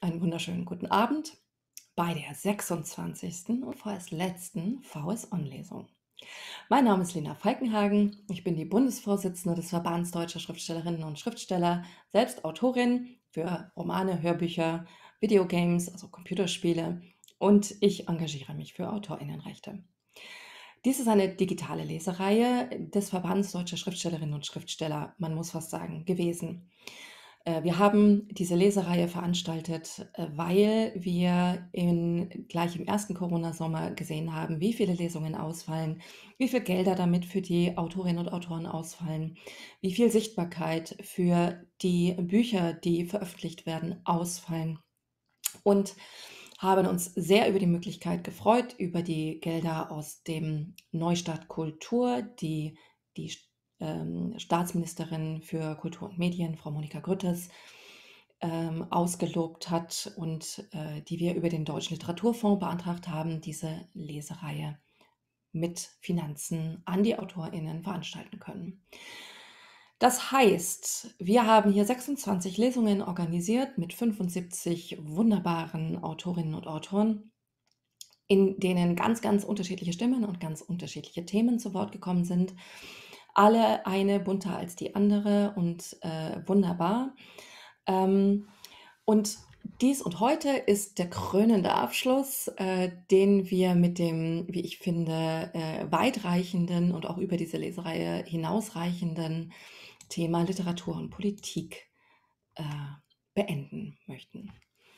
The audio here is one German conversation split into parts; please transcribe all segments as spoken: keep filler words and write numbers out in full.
Einen wunderschönen guten Abend bei der sechsundzwanzigsten und vorerst letzten V S On-Lesung. Mein Name ist Lena Falkenhagen. Ich bin die Bundesvorsitzende des Verbands Deutscher Schriftstellerinnen und Schriftsteller, selbst Autorin für Romane, Hörbücher, Videogames, also Computerspiele, und ich engagiere mich für AutorInnenrechte. Dies ist eine digitale Lesereihe des Verbands Deutscher Schriftstellerinnen und Schriftsteller, man muss fast sagen, gewesen. Äh, Wir haben diese Lesereihe veranstaltet, äh, weil wir in, gleich im ersten Corona-Sommer gesehen haben, wie viele Lesungen ausfallen, wie viel Gelder damit für die Autorinnen und Autoren ausfallen, wie viel Sichtbarkeit für die Bücher, die veröffentlicht werden, ausfallen. Und haben uns sehr über die Möglichkeit gefreut, über die Gelder aus dem Neustart Kultur, die die ähm, Staatsministerin für Kultur und Medien, Frau Monika Grütters, ähm, ausgelobt hat und äh, die wir über den Deutschen Literaturfonds beantragt haben, diese Lesereihe mit Finanzen an die AutorInnen veranstalten können. Das heißt, wir haben hier sechsundzwanzig Lesungen organisiert mit fünfundsiebzig wunderbaren Autorinnen und Autoren, in denen ganz, ganz unterschiedliche Stimmen und ganz unterschiedliche Themen zu Wort gekommen sind. Alle eine bunter als die andere und äh, wunderbar. Ähm, und dies und heute ist der krönende Abschluss, äh, den wir mit dem, wie ich finde, äh, weitreichenden und auch über diese Lesereihe hinausreichenden Thema Literatur und Politik äh, beenden möchten.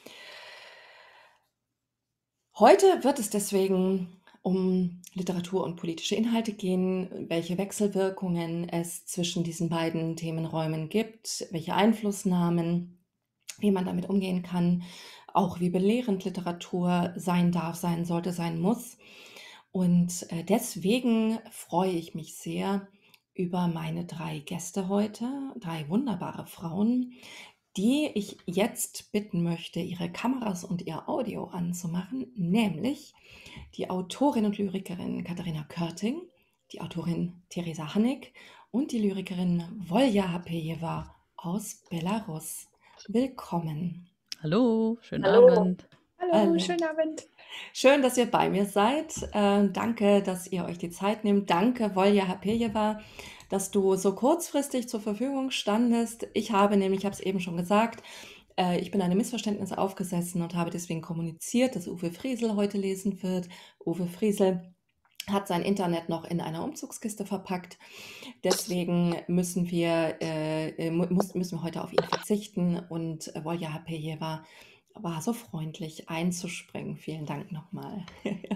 Heute wird es deswegen um Literatur und politische Inhalte gehen, welche Wechselwirkungen es zwischen diesen beiden Themenräumen gibt, welche Einflussnahmen, wie man damit umgehen kann, auch wie belehrend Literatur sein darf, sein sollte, sein muss. Und äh, deswegen freue ich mich sehr über meine drei Gäste heute, drei wunderbare Frauen, die ich jetzt bitten möchte, ihre Kameras und ihr Audio anzumachen, nämlich die Autorin und Lyrikerin Katharina Körting, die Autorin Theresa Haneck und die Lyrikerin Volja Hapejewa aus Belarus. Willkommen. Hallo, schönen Hallo. Abend. Hallo, Hallo. schönen Abend. Schön, dass ihr bei mir seid. Äh, danke, dass ihr euch die Zeit nehmt. Danke, Volja Hapejewa, dass du so kurzfristig zur Verfügung standest. Ich habe nämlich, ich habe es eben schon gesagt, äh, ich bin einem Missverständnis aufgesessen und habe deswegen kommuniziert, dass Uwe Friesel heute lesen wird. Uwe Friesel hat sein Internet noch in einer Umzugskiste verpackt. Deswegen müssen wir, äh, mu- muss, müssen wir heute auf ihn verzichten. Und äh, Volja Hapejewa war so freundlich einzuspringen. Vielen Dank nochmal.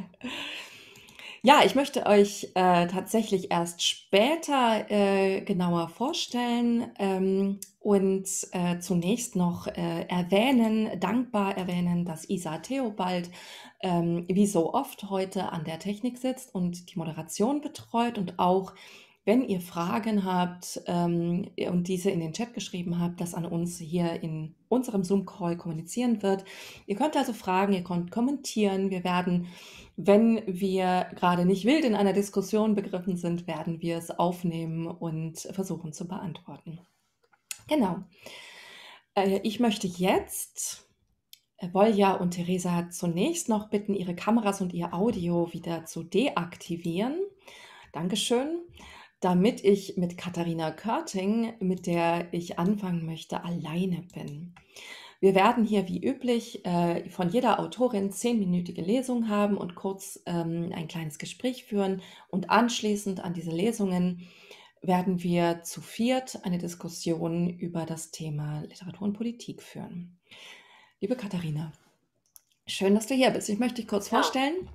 Ja, ich möchte euch äh, tatsächlich erst später äh, genauer vorstellen ähm, und äh, zunächst noch äh, erwähnen, dankbar erwähnen, dass Isa Theobald ähm, wie so oft heute an der Technik sitzt und die Moderation betreut und auch wenn ihr Fragen habt ähm, und diese in den Chat geschrieben habt, das an uns hier in unserem Zoom-Call kommunizieren wird. Ihr könnt also fragen, ihr könnt kommentieren. Wir werden, wenn wir gerade nicht wild in einer Diskussion begriffen sind, werden wir es aufnehmen und versuchen zu beantworten. Genau. Äh, ich möchte jetzt äh, Volja und Theresa zunächst noch bitten, ihre Kameras und ihr Audio wieder zu deaktivieren. Dankeschön. Damit ich mit Katharina Körting, mit der ich anfangen möchte, alleine bin. Wir werden hier wie üblich äh, von jeder Autorin zehnminütige Lesung haben und kurz ähm, ein kleines Gespräch führen. Und anschließend an diese Lesungen werden wir zu viert eine Diskussion über das Thema Literatur und Politik führen. Liebe Katharina, schön, dass du hier bist. Ich möchte dich kurz Ja. vorstellen.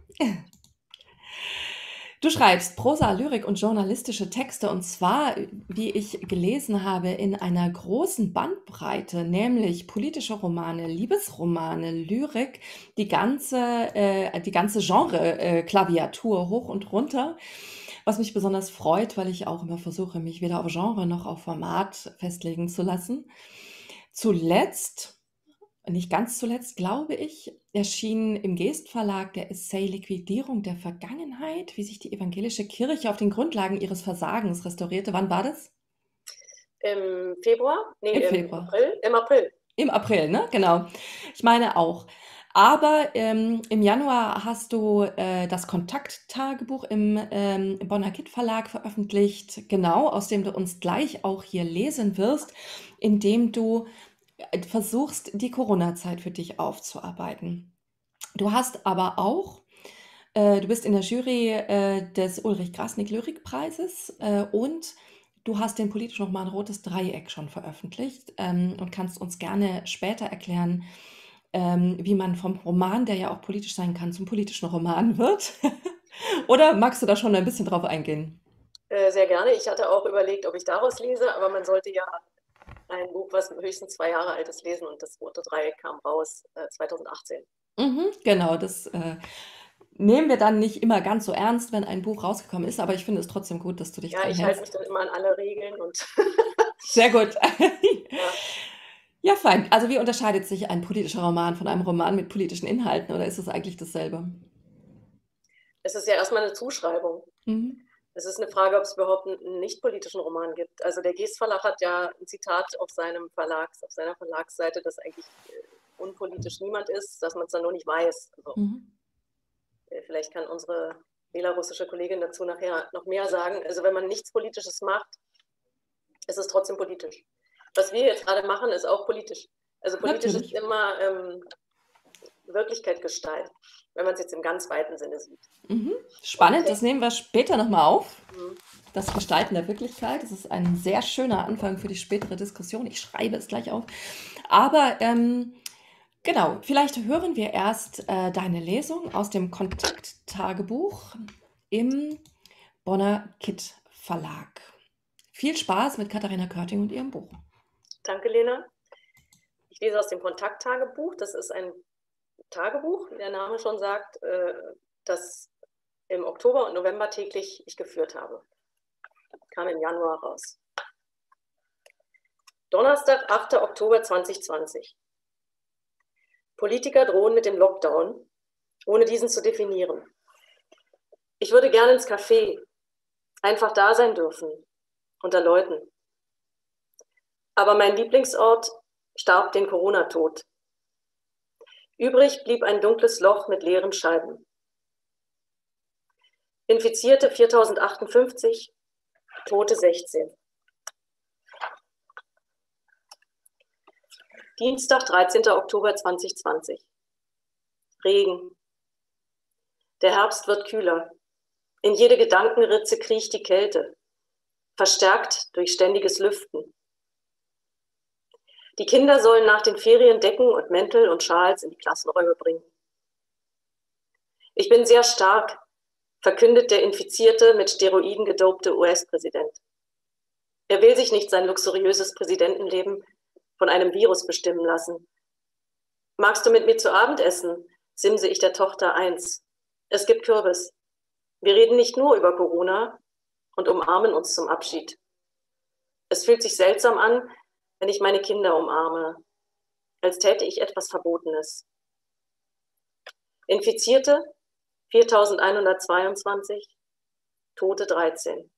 Du schreibst Prosa, Lyrik und journalistische Texte und zwar, wie ich gelesen habe, in einer großen Bandbreite, nämlich politische Romane, Liebesromane, Lyrik, die ganze, äh, die ganze Genre-Klaviatur hoch und runter, was mich besonders freut, weil ich auch immer versuche, mich weder auf Genre noch auf Format festlegen zu lassen. Zuletzt, nicht ganz zuletzt, glaube ich, erschien im Geest Verlag der Essay Liquidierung der Vergangenheit, wie sich die evangelische Kirche auf den Grundlagen ihres Versagens restaurierte. Wann war das? Im Februar? Nee, Im im Februar. April? Im April. Im April, ne? Genau. Ich meine auch. Aber ähm, im Januar hast du äh, das Kontakttagebuch im ähm, Bonner Kitt Verlag veröffentlicht, genau, aus dem du uns gleich auch hier lesen wirst, indem du äh, versuchst, die Corona-Zeit für dich aufzuarbeiten. Du hast aber auch, äh, du bist in der Jury äh, des Ulrich Krasnick Lyrikpreises äh, und du hast den politischen Roman Rotes Dreieck schon veröffentlicht ähm, und kannst uns gerne später erklären, ähm, wie man vom Roman, der ja auch politisch sein kann, zum politischen Roman wird. Oder magst du da schon ein bisschen drauf eingehen? Äh, sehr gerne. Ich hatte auch überlegt, ob ich daraus lese, aber man sollte ja ein Buch, was höchstens zwei Jahre alt ist, lesen, und das Rote Dreieck kam raus äh, zweitausendachtzehn. Mhm, genau, das äh, nehmen wir dann nicht immer ganz so ernst, wenn ein Buch rausgekommen ist, aber ich finde es trotzdem gut, dass du dich Ja, dran ich halte mich hältst. dann immer an alle Regeln und Sehr gut. ja. Ja, fein. Also wie unterscheidet sich ein politischer Roman von einem Roman mit politischen Inhalten oder ist es eigentlich dasselbe? Es ist ja erstmal eine Zuschreibung. Mhm. Es ist eine Frage, ob es überhaupt einen nicht-politischen Roman gibt. Also der Geest Verlag hat ja ein Zitat auf seinem Verlags, auf seiner Verlagsseite, dass eigentlich äh, unpolitisch niemand ist, dass man es dann nur nicht weiß. Also, Mhm. äh, vielleicht kann unsere belarussische Kollegin dazu nachher noch mehr sagen. Also wenn man nichts Politisches macht, ist es trotzdem politisch. Was wir jetzt gerade machen, ist auch politisch. Also politisch ist Natürlich. immer ähm, Wirklichkeit gestalten, wenn man es jetzt im ganz weiten Sinne sieht. Mhm. Und Spannend, das nehmen wir später nochmal auf. mhm. Das Gestalten der Wirklichkeit, das ist ein sehr schöner Anfang für die spätere Diskussion. Ich schreibe es gleich auf. Aber ähm, genau, vielleicht hören wir erst äh, deine Lesung aus dem Kontakttagebuch im Bonner Kitt Verlag. Viel Spaß mit Katharina Körting und ihrem Buch. Danke, Lena. Ich lese aus dem Kontakttagebuch. Das ist ein Tagebuch, wie der Name schon sagt, äh, das im Oktober und November täglich ich geführt habe. Kam im Januar raus. Donnerstag, achter Oktober zweitausendzwanzig. Politiker drohen mit dem Lockdown, ohne diesen zu definieren. Ich würde gerne ins Café, einfach da sein dürfen, unter Leuten. Aber mein Lieblingsort starb den Corona-Tod. Übrig blieb ein dunkles Loch mit leeren Scheiben. Infizierte viertausendachtundfünfzig, Tote sechzehn. Dienstag, dreizehnter Oktober zweitausendzwanzig. Regen. Der Herbst wird kühler. In jede Gedankenritze kriecht die Kälte, verstärkt durch ständiges Lüften. Die Kinder sollen nach den Ferien Decken und Mäntel und Schals in die Klassenräume bringen. Ich bin sehr stark, verkündet der infizierte, mit Steroiden gedopte U S-Präsident. Er will sich nicht sein luxuriöses Präsidentenleben von einem Virus bestimmen lassen. Magst du mit mir zu Abend essen? Simse ich der Tochter eins. Es gibt Kürbis. Wir reden nicht nur über Corona und umarmen uns zum Abschied. Es fühlt sich seltsam an, wenn ich meine Kinder umarme, als täte ich etwas Verbotenes. Infizierte viertausendeinhundertzweiundzwanzig, Tote dreizehn.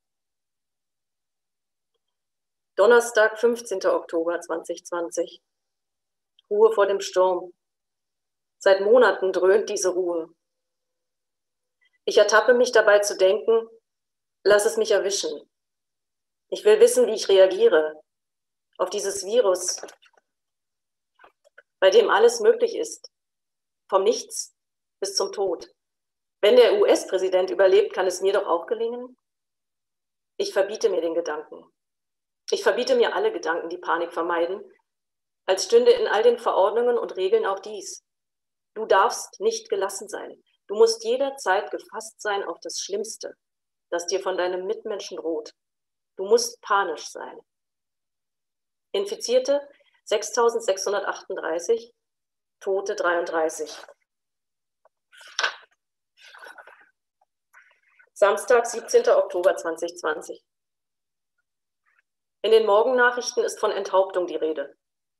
Donnerstag, fünfzehnter Oktober zweitausendzwanzig. Ruhe vor dem Sturm. Seit Monaten dröhnt diese Ruhe. Ich ertappe mich dabei zu denken, lass es mich erwischen. Ich will wissen, wie ich reagiere auf dieses Virus, bei dem alles möglich ist, vom Nichts bis zum Tod. Wenn der U S-Präsident überlebt, kann es mir doch auch gelingen? Ich verbiete mir den Gedanken. Ich verbiete mir alle Gedanken, die Panik vermeiden, als stünde in all den Verordnungen und Regeln auch dies. Du darfst nicht gelassen sein. Du musst jederzeit gefasst sein auf das Schlimmste, das dir von deinem Mitmenschen droht. Du musst panisch sein. Infizierte sechstausendsechshundertachtunddreißig, Tote dreiunddreißig. Samstag, siebzehnter Oktober zweitausendzwanzig. In den Morgennachrichten ist von Enthauptung die Rede.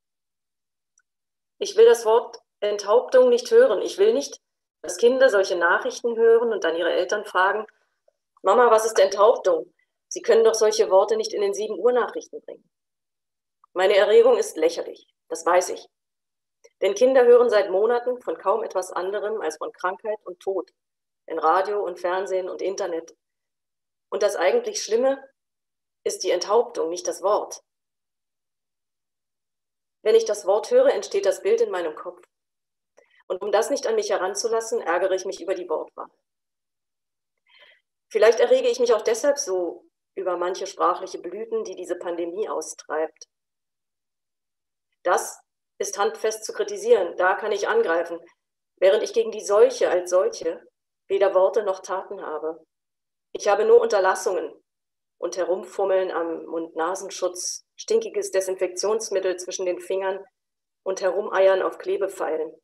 Ich will das Wort Enthauptung nicht hören. Ich will nicht, dass Kinder solche Nachrichten hören und dann ihre Eltern fragen, Mama, was ist Enthauptung? Sie können doch solche Worte nicht in den sieben Uhr Nachrichten bringen. Meine Erregung ist lächerlich, das weiß ich. Denn Kinder hören seit Monaten von kaum etwas anderem als von Krankheit und Tod in Radio und Fernsehen und Internet. Und das eigentlich Schlimme ist die Enthauptung, nicht das Wort. Wenn ich das Wort höre, entsteht das Bild in meinem Kopf. Und um das nicht an mich heranzulassen, ärgere ich mich über die Wortwahl. Vielleicht errege ich mich auch deshalb so über manche sprachliche Blüten, die diese Pandemie austreibt. Das ist handfest zu kritisieren, da kann ich angreifen, während ich gegen die Seuche als solche weder Worte noch Taten habe. Ich habe nur Unterlassungen und Herumfummeln am Mund-Nasenschutz, stinkiges Desinfektionsmittel zwischen den Fingern und Herumeiern auf Klebepfeilen.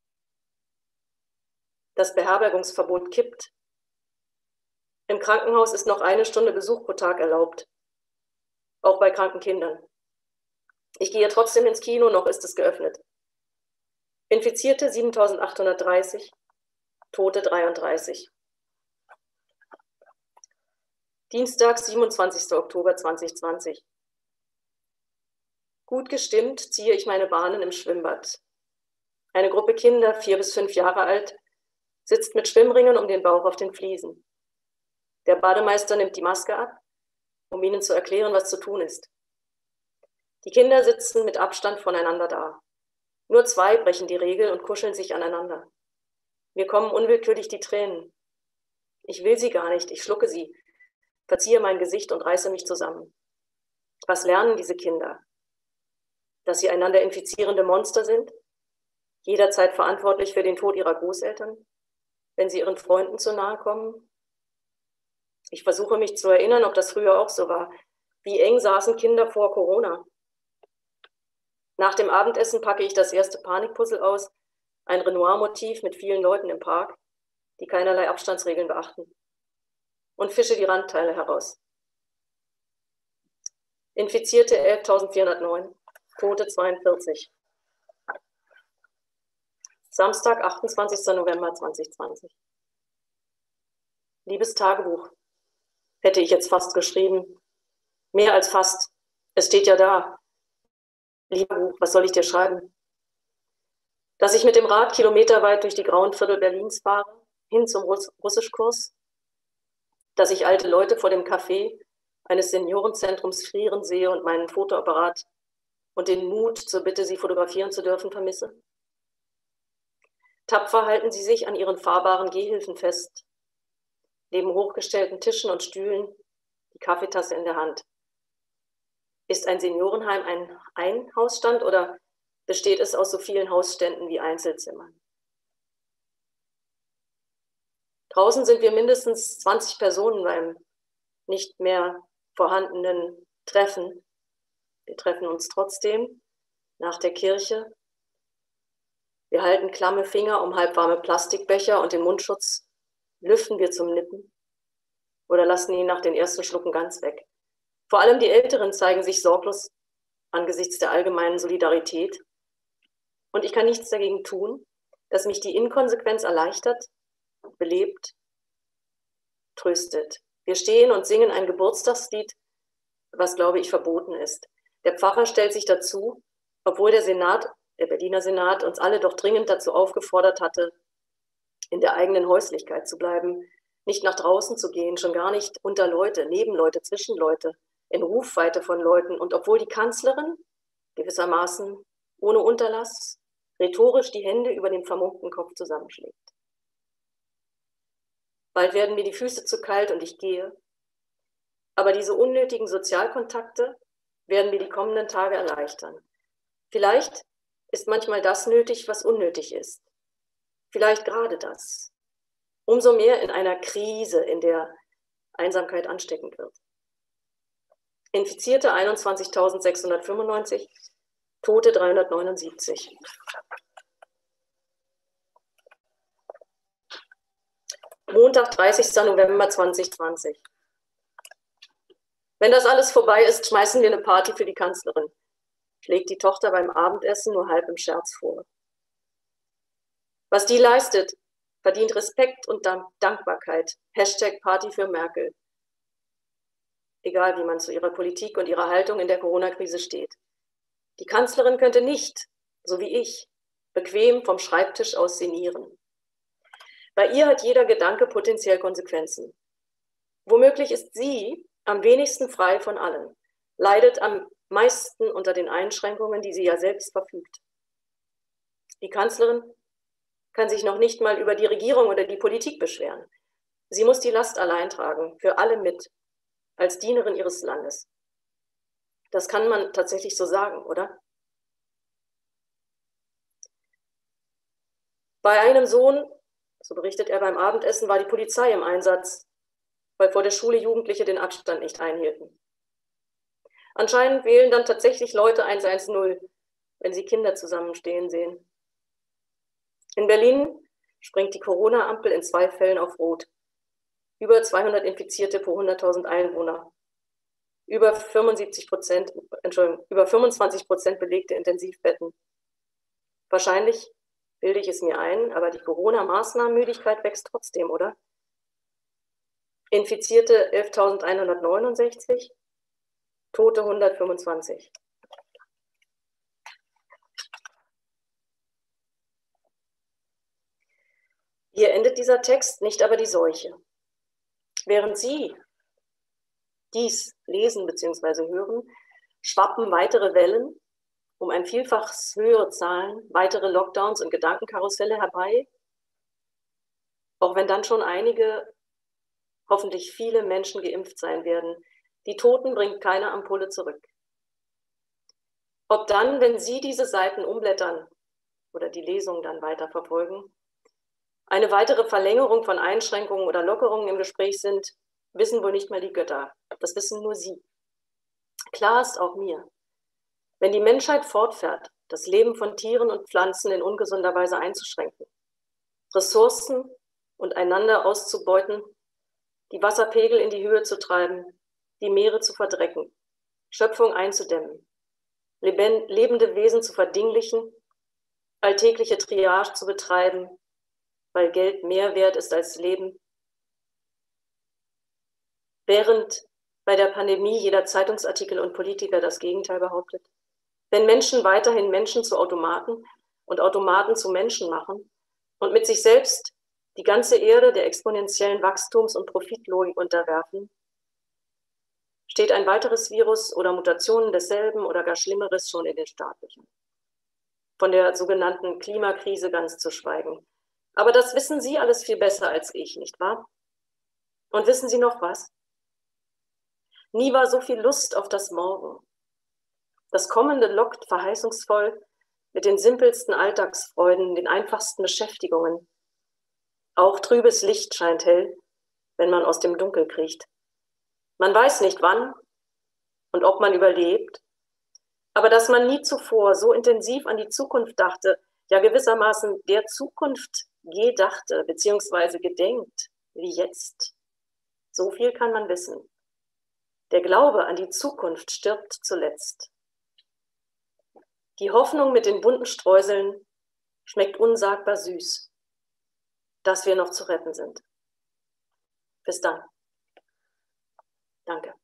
Das Beherbergungsverbot kippt. Im Krankenhaus ist noch eine Stunde Besuch pro Tag erlaubt, auch bei kranken Kindern. Ich gehe trotzdem ins Kino, noch ist es geöffnet. Infizierte siebentausendachthundertdreißig, Tote dreiunddreißig. Dienstag, siebenundzwanzigster Oktober zweitausendzwanzig. Gut gestimmt ziehe ich meine Bahnen im Schwimmbad. Eine Gruppe Kinder, vier bis fünf Jahre alt, sitzt mit Schwimmringen um den Bauch auf den Fliesen. Der Bademeister nimmt die Maske ab, um ihnen zu erklären, was zu tun ist. Die Kinder sitzen mit Abstand voneinander da. Nur zwei brechen die Regel und kuscheln sich aneinander. Mir kommen unwillkürlich die Tränen. Ich will sie gar nicht, ich schlucke sie, verziehe mein Gesicht und reiße mich zusammen. Was lernen diese Kinder? Dass sie einander infizierende Monster sind? Jederzeit verantwortlich für den Tod ihrer Großeltern, wenn sie ihren Freunden zu nahe kommen? Ich versuche mich zu erinnern, ob das früher auch so war. Wie eng saßen Kinder vor Corona? Nach dem Abendessen packe ich das erste Panikpuzzle aus, ein Renoir-Motiv mit vielen Leuten im Park, die keinerlei Abstandsregeln beachten, und fische die Randteile heraus. Infizierte elftausendvierhundertneun, Tote zweiundvierzig. Samstag, achtundzwanzigster November zweitausendzwanzig. Liebes Tagebuch, hätte ich jetzt fast geschrieben. Mehr als fast. Es steht ja da. Lieber Buch, was soll ich dir schreiben? Dass ich mit dem Rad kilometerweit durch die grauen Viertel Berlins fahre, hin zum Russ Russischkurs. Dass ich alte Leute vor dem Café eines Seniorenzentrums frieren sehe und meinen Fotoapparat und den Mut zur Bitte, sie fotografieren zu dürfen, vermisse. Tapfer halten sie sich an ihren fahrbaren Gehhilfen fest, neben hochgestellten Tischen und Stühlen, die Kaffeetasse in der Hand. Ist ein Seniorenheim ein Einhausstand oder besteht es aus so vielen Hausständen wie Einzelzimmern? Draußen sind wir mindestens zwanzig Personen beim nicht mehr vorhandenen Treffen. Wir treffen uns trotzdem nach der Kirche. Wir halten klamme Finger um halbwarme Plastikbecher und den Mundschutz lüften wir zum Nippen oder lassen ihn nach den ersten Schlucken ganz weg. Vor allem die Älteren zeigen sich sorglos angesichts der allgemeinen Solidarität. Und ich kann nichts dagegen tun, dass mich die Inkonsequenz erleichtert, belebt, tröstet. Wir stehen und singen ein Geburtstagslied, was, glaube ich, verboten ist. Der Pfarrer stellt sich dazu, obwohl der Senat, der Berliner Senat, uns alle doch dringend dazu aufgefordert hatte, in der eigenen Häuslichkeit zu bleiben, nicht nach draußen zu gehen, schon gar nicht unter Leute, neben Leute, zwischen Leute, in Rufweite von Leuten. Und obwohl die Kanzlerin gewissermaßen ohne Unterlass rhetorisch die Hände über dem vermummten Kopf zusammenschlägt. Bald werden mir die Füße zu kalt und ich gehe. Aber diese unnötigen Sozialkontakte werden mir die kommenden Tage erleichtern. Vielleicht ist manchmal das nötig, was unnötig ist. Vielleicht gerade das. Umso mehr in einer Krise, in der Einsamkeit ansteckend wird. Infizierte einundzwanzigtausendsechshundertfünfundneunzig, Tote dreihundertneunundsiebzig. Montag, dreißigster November zweitausendzwanzig. Wenn das alles vorbei ist, schmeißen wir eine Party für die Kanzlerin, schlägt die Tochter beim Abendessen nur halb im Scherz vor. Was die leistet, verdient Respekt und Dank Dankbarkeit. Hashtag Party für Merkel. Egal, wie man zu ihrer Politik und ihrer Haltung in der Corona-Krise steht. Die Kanzlerin könnte nicht, so wie ich, bequem vom Schreibtisch aus sinnieren. Bei ihr hat jeder Gedanke potenziell Konsequenzen. Womöglich ist sie am wenigsten frei von allen, leidet am meisten unter den Einschränkungen, die sie ja selbst verfügt. Die Kanzlerin kann sich noch nicht mal über die Regierung oder die Politik beschweren. Sie muss die Last allein tragen, für alle mit, als Dienerin ihres Landes. Das kann man tatsächlich so sagen, oder? Bei einem Sohn, so berichtet er beim Abendessen, war die Polizei im Einsatz, weil vor der Schule Jugendliche den Abstand nicht einhielten. Anscheinend wählen dann tatsächlich Leute eins eins null, wenn sie Kinder zusammenstehen sehen. In Berlin springt die Corona-Ampel in zwei Fällen auf Rot. Über zweihundert Infizierte pro hunderttausend Einwohner. Über fünfundsiebzig Prozent, Entschuldigung, über fünfundzwanzig Prozent belegte Intensivbetten. Wahrscheinlich bilde ich es mir ein, aber die Corona-Maßnahmenmüdigkeit wächst trotzdem, oder? Infizierte elftausendeinhundertneunundsechzig, Tote hundertfünfundzwanzig. Hier endet dieser Text, nicht aber die Seuche. Während Sie dies lesen bzw. hören, schwappen weitere Wellen um ein Vielfaches höhere Zahlen, weitere Lockdowns und Gedankenkarusselle herbei, auch wenn dann schon einige, hoffentlich viele Menschen geimpft sein werden. Die Toten bringt keine Ampulle zurück. Ob dann, wenn Sie diese Seiten umblättern oder die Lesung dann weiterverfolgen, eine weitere Verlängerung von Einschränkungen oder Lockerungen im Gespräch sind, wissen wohl nicht mehr die Götter. Das wissen nur Sie. Klar ist auch mir, wenn die Menschheit fortfährt, das Leben von Tieren und Pflanzen in ungesunder Weise einzuschränken, Ressourcen und einander auszubeuten, die Wasserpegel in die Höhe zu treiben, die Meere zu verdrecken, Schöpfung einzudämmen, lebende Wesen zu verdinglichen, alltägliche Triage zu betreiben, weil Geld mehr wert ist als Leben, während bei der Pandemie jeder Zeitungsartikel und Politiker das Gegenteil behauptet. Wenn Menschen weiterhin Menschen zu Automaten und Automaten zu Menschen machen und mit sich selbst die ganze Erde der exponentiellen Wachstums- und Profitlogik unterwerfen, steht ein weiteres Virus oder Mutationen desselben oder gar Schlimmeres schon in den Startlöchern. Von der sogenannten Klimakrise ganz zu schweigen. Aber das wissen Sie alles viel besser als ich, nicht wahr? Und wissen Sie noch was? Nie war so viel Lust auf das Morgen. Das Kommende lockt verheißungsvoll mit den simpelsten Alltagsfreuden, den einfachsten Beschäftigungen. Auch trübes Licht scheint hell, wenn man aus dem Dunkel kriecht. Man weiß nicht wann und ob man überlebt, aber dass man nie zuvor so intensiv an die Zukunft dachte, ja gewissermaßen der Zukunft gedachte bzw. gedenkt wie jetzt. So viel kann man wissen. Der Glaube an die Zukunft stirbt zuletzt. Die Hoffnung mit den bunten Streuseln schmeckt unsagbar süß, dass wir noch zu retten sind. Bis dann. Danke.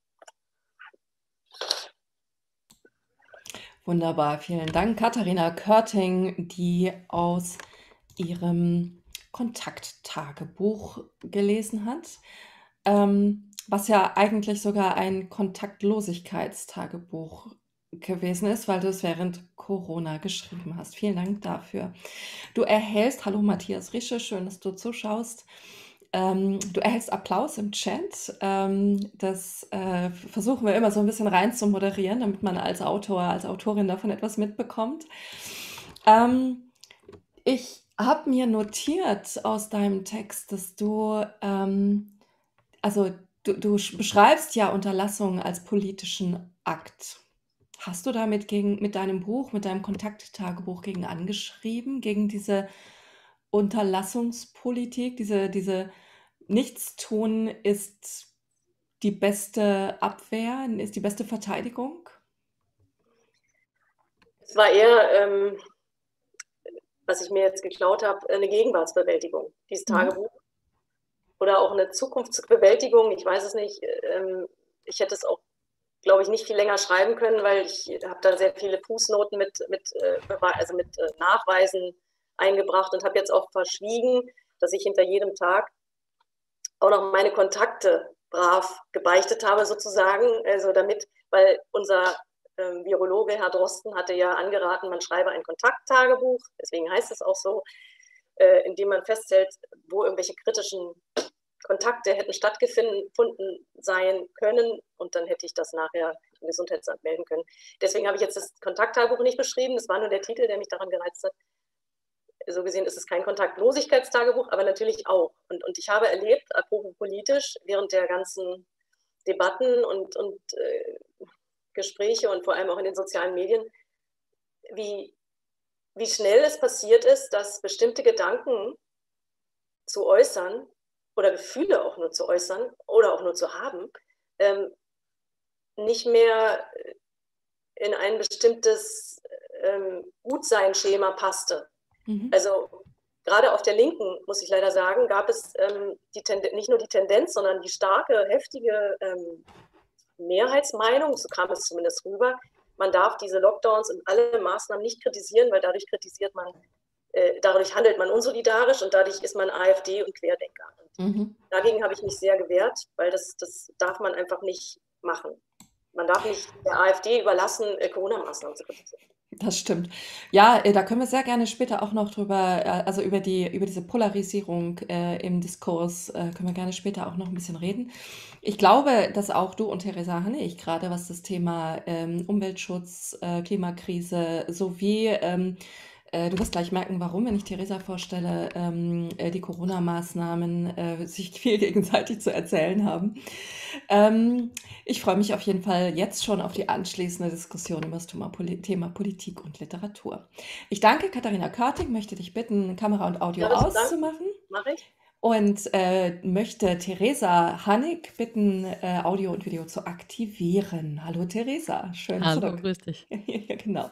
Wunderbar, vielen Dank, Katharina Körting, die aus ihrem Kontakttagebuch gelesen hat, ähm, was ja eigentlich sogar ein Kontaktlosigkeitstagebuch gewesen ist, weil du es während Corona geschrieben hast. Vielen Dank dafür. Du erhältst, hallo Matthias Rische, schön, dass du zuschaust. Ähm, du erhältst Applaus im Chat. Ähm, das äh, versuchen wir immer so ein bisschen rein zu moderieren, damit man als Autor, als Autorin davon etwas mitbekommt. Ähm, ich habe mir notiert aus deinem Text, dass du, ähm, also du, du beschreibst ja Unterlassung als politischen Akt. Hast du damit gegen, mit deinem Buch, mit deinem Kontakttagebuch gegen angeschrieben, gegen diese Unterlassungspolitik, diese, diese Nichtstun ist die beste Abwehr, ist die beste Verteidigung? Es war eher, ähm, was ich mir jetzt geklaut habe, eine Gegenwartsbewältigung, dieses Tagebuch. Mhm. Oder auch eine Zukunftsbewältigung, ich weiß es nicht. Ähm, ich hätte es auch glaube ich, nicht viel länger schreiben können, weil ich habe da sehr viele Fußnoten mit, mit, also mit Nachweisen eingebracht und habe jetzt auch verschwiegen, dass ich hinter jedem Tag auch noch meine Kontakte brav gebeichtet habe sozusagen, also damit, weil unser ähm, Virologe Herr Drosten hatte ja angeraten, man schreibe ein Kontakttagebuch, deswegen heißt es auch so, äh, in dem man festhält, wo irgendwelche kritischen Kontakte hätten stattgefunden sein können und dann hätte ich das nachher im Gesundheitsamt melden können. Deswegen habe ich jetzt das Kontakttagebuch nicht beschrieben, das war nur der Titel, der mich daran gereizt hat. So gesehen ist es kein Kontaktlosigkeitstagebuch, aber natürlich auch. Und, und ich habe erlebt, apropos politisch, während der ganzen Debatten und, und äh, Gespräche und vor allem auch in den sozialen Medien, wie, wie schnell es passiert ist, dass bestimmte Gedanken zu äußern oder Gefühle auch nur zu äußern oder auch nur zu haben, ähm, nicht mehr in ein bestimmtes ähm, Gutsein-Schema passte. Mhm. Also gerade auf der Linken, muss ich leider sagen, gab es ähm, die nicht nur die Tendenz, sondern die starke, heftige ähm, Mehrheitsmeinung, so kam es zumindest rüber, man darf diese Lockdowns und alle Maßnahmen nicht kritisieren, weil dadurch kritisiert man, äh, dadurch handelt man unsolidarisch und dadurch ist man AfD und Querdenker. Und mhm. Dagegen habe ich mich sehr gewehrt, weil das, das darf man einfach nicht machen. Man darf nicht der AfD überlassen, äh, Corona-Maßnahmen zu kritisieren. Das stimmt. Ja, äh, da können wir sehr gerne später auch noch drüber, äh, also über die, über diese Polarisierung äh, im Diskurs, äh, können wir gerne später auch noch ein bisschen reden. Ich glaube, dass auch du und Theresa Hannig gerade, was das Thema ähm, Umweltschutz, äh, Klimakrise sowie ähm, du wirst gleich merken, warum, wenn ich Theresa vorstelle, ähm, die Corona-Maßnahmen äh, sich viel gegenseitig zu erzählen haben. Ähm, ich freue mich auf jeden Fall jetzt schon auf die anschließende Diskussion über das Thema, Poli Thema Politik und Literatur. Ich danke Katharina Körting, möchte dich bitten, Kamera und Audio ja, auszumachen. Mache ich. Und äh, möchte Theresa Hannig bitten, äh, Audio und Video zu aktivieren. Hallo Theresa, schön Hallo, zurück. Grüß dich. Ja, genau.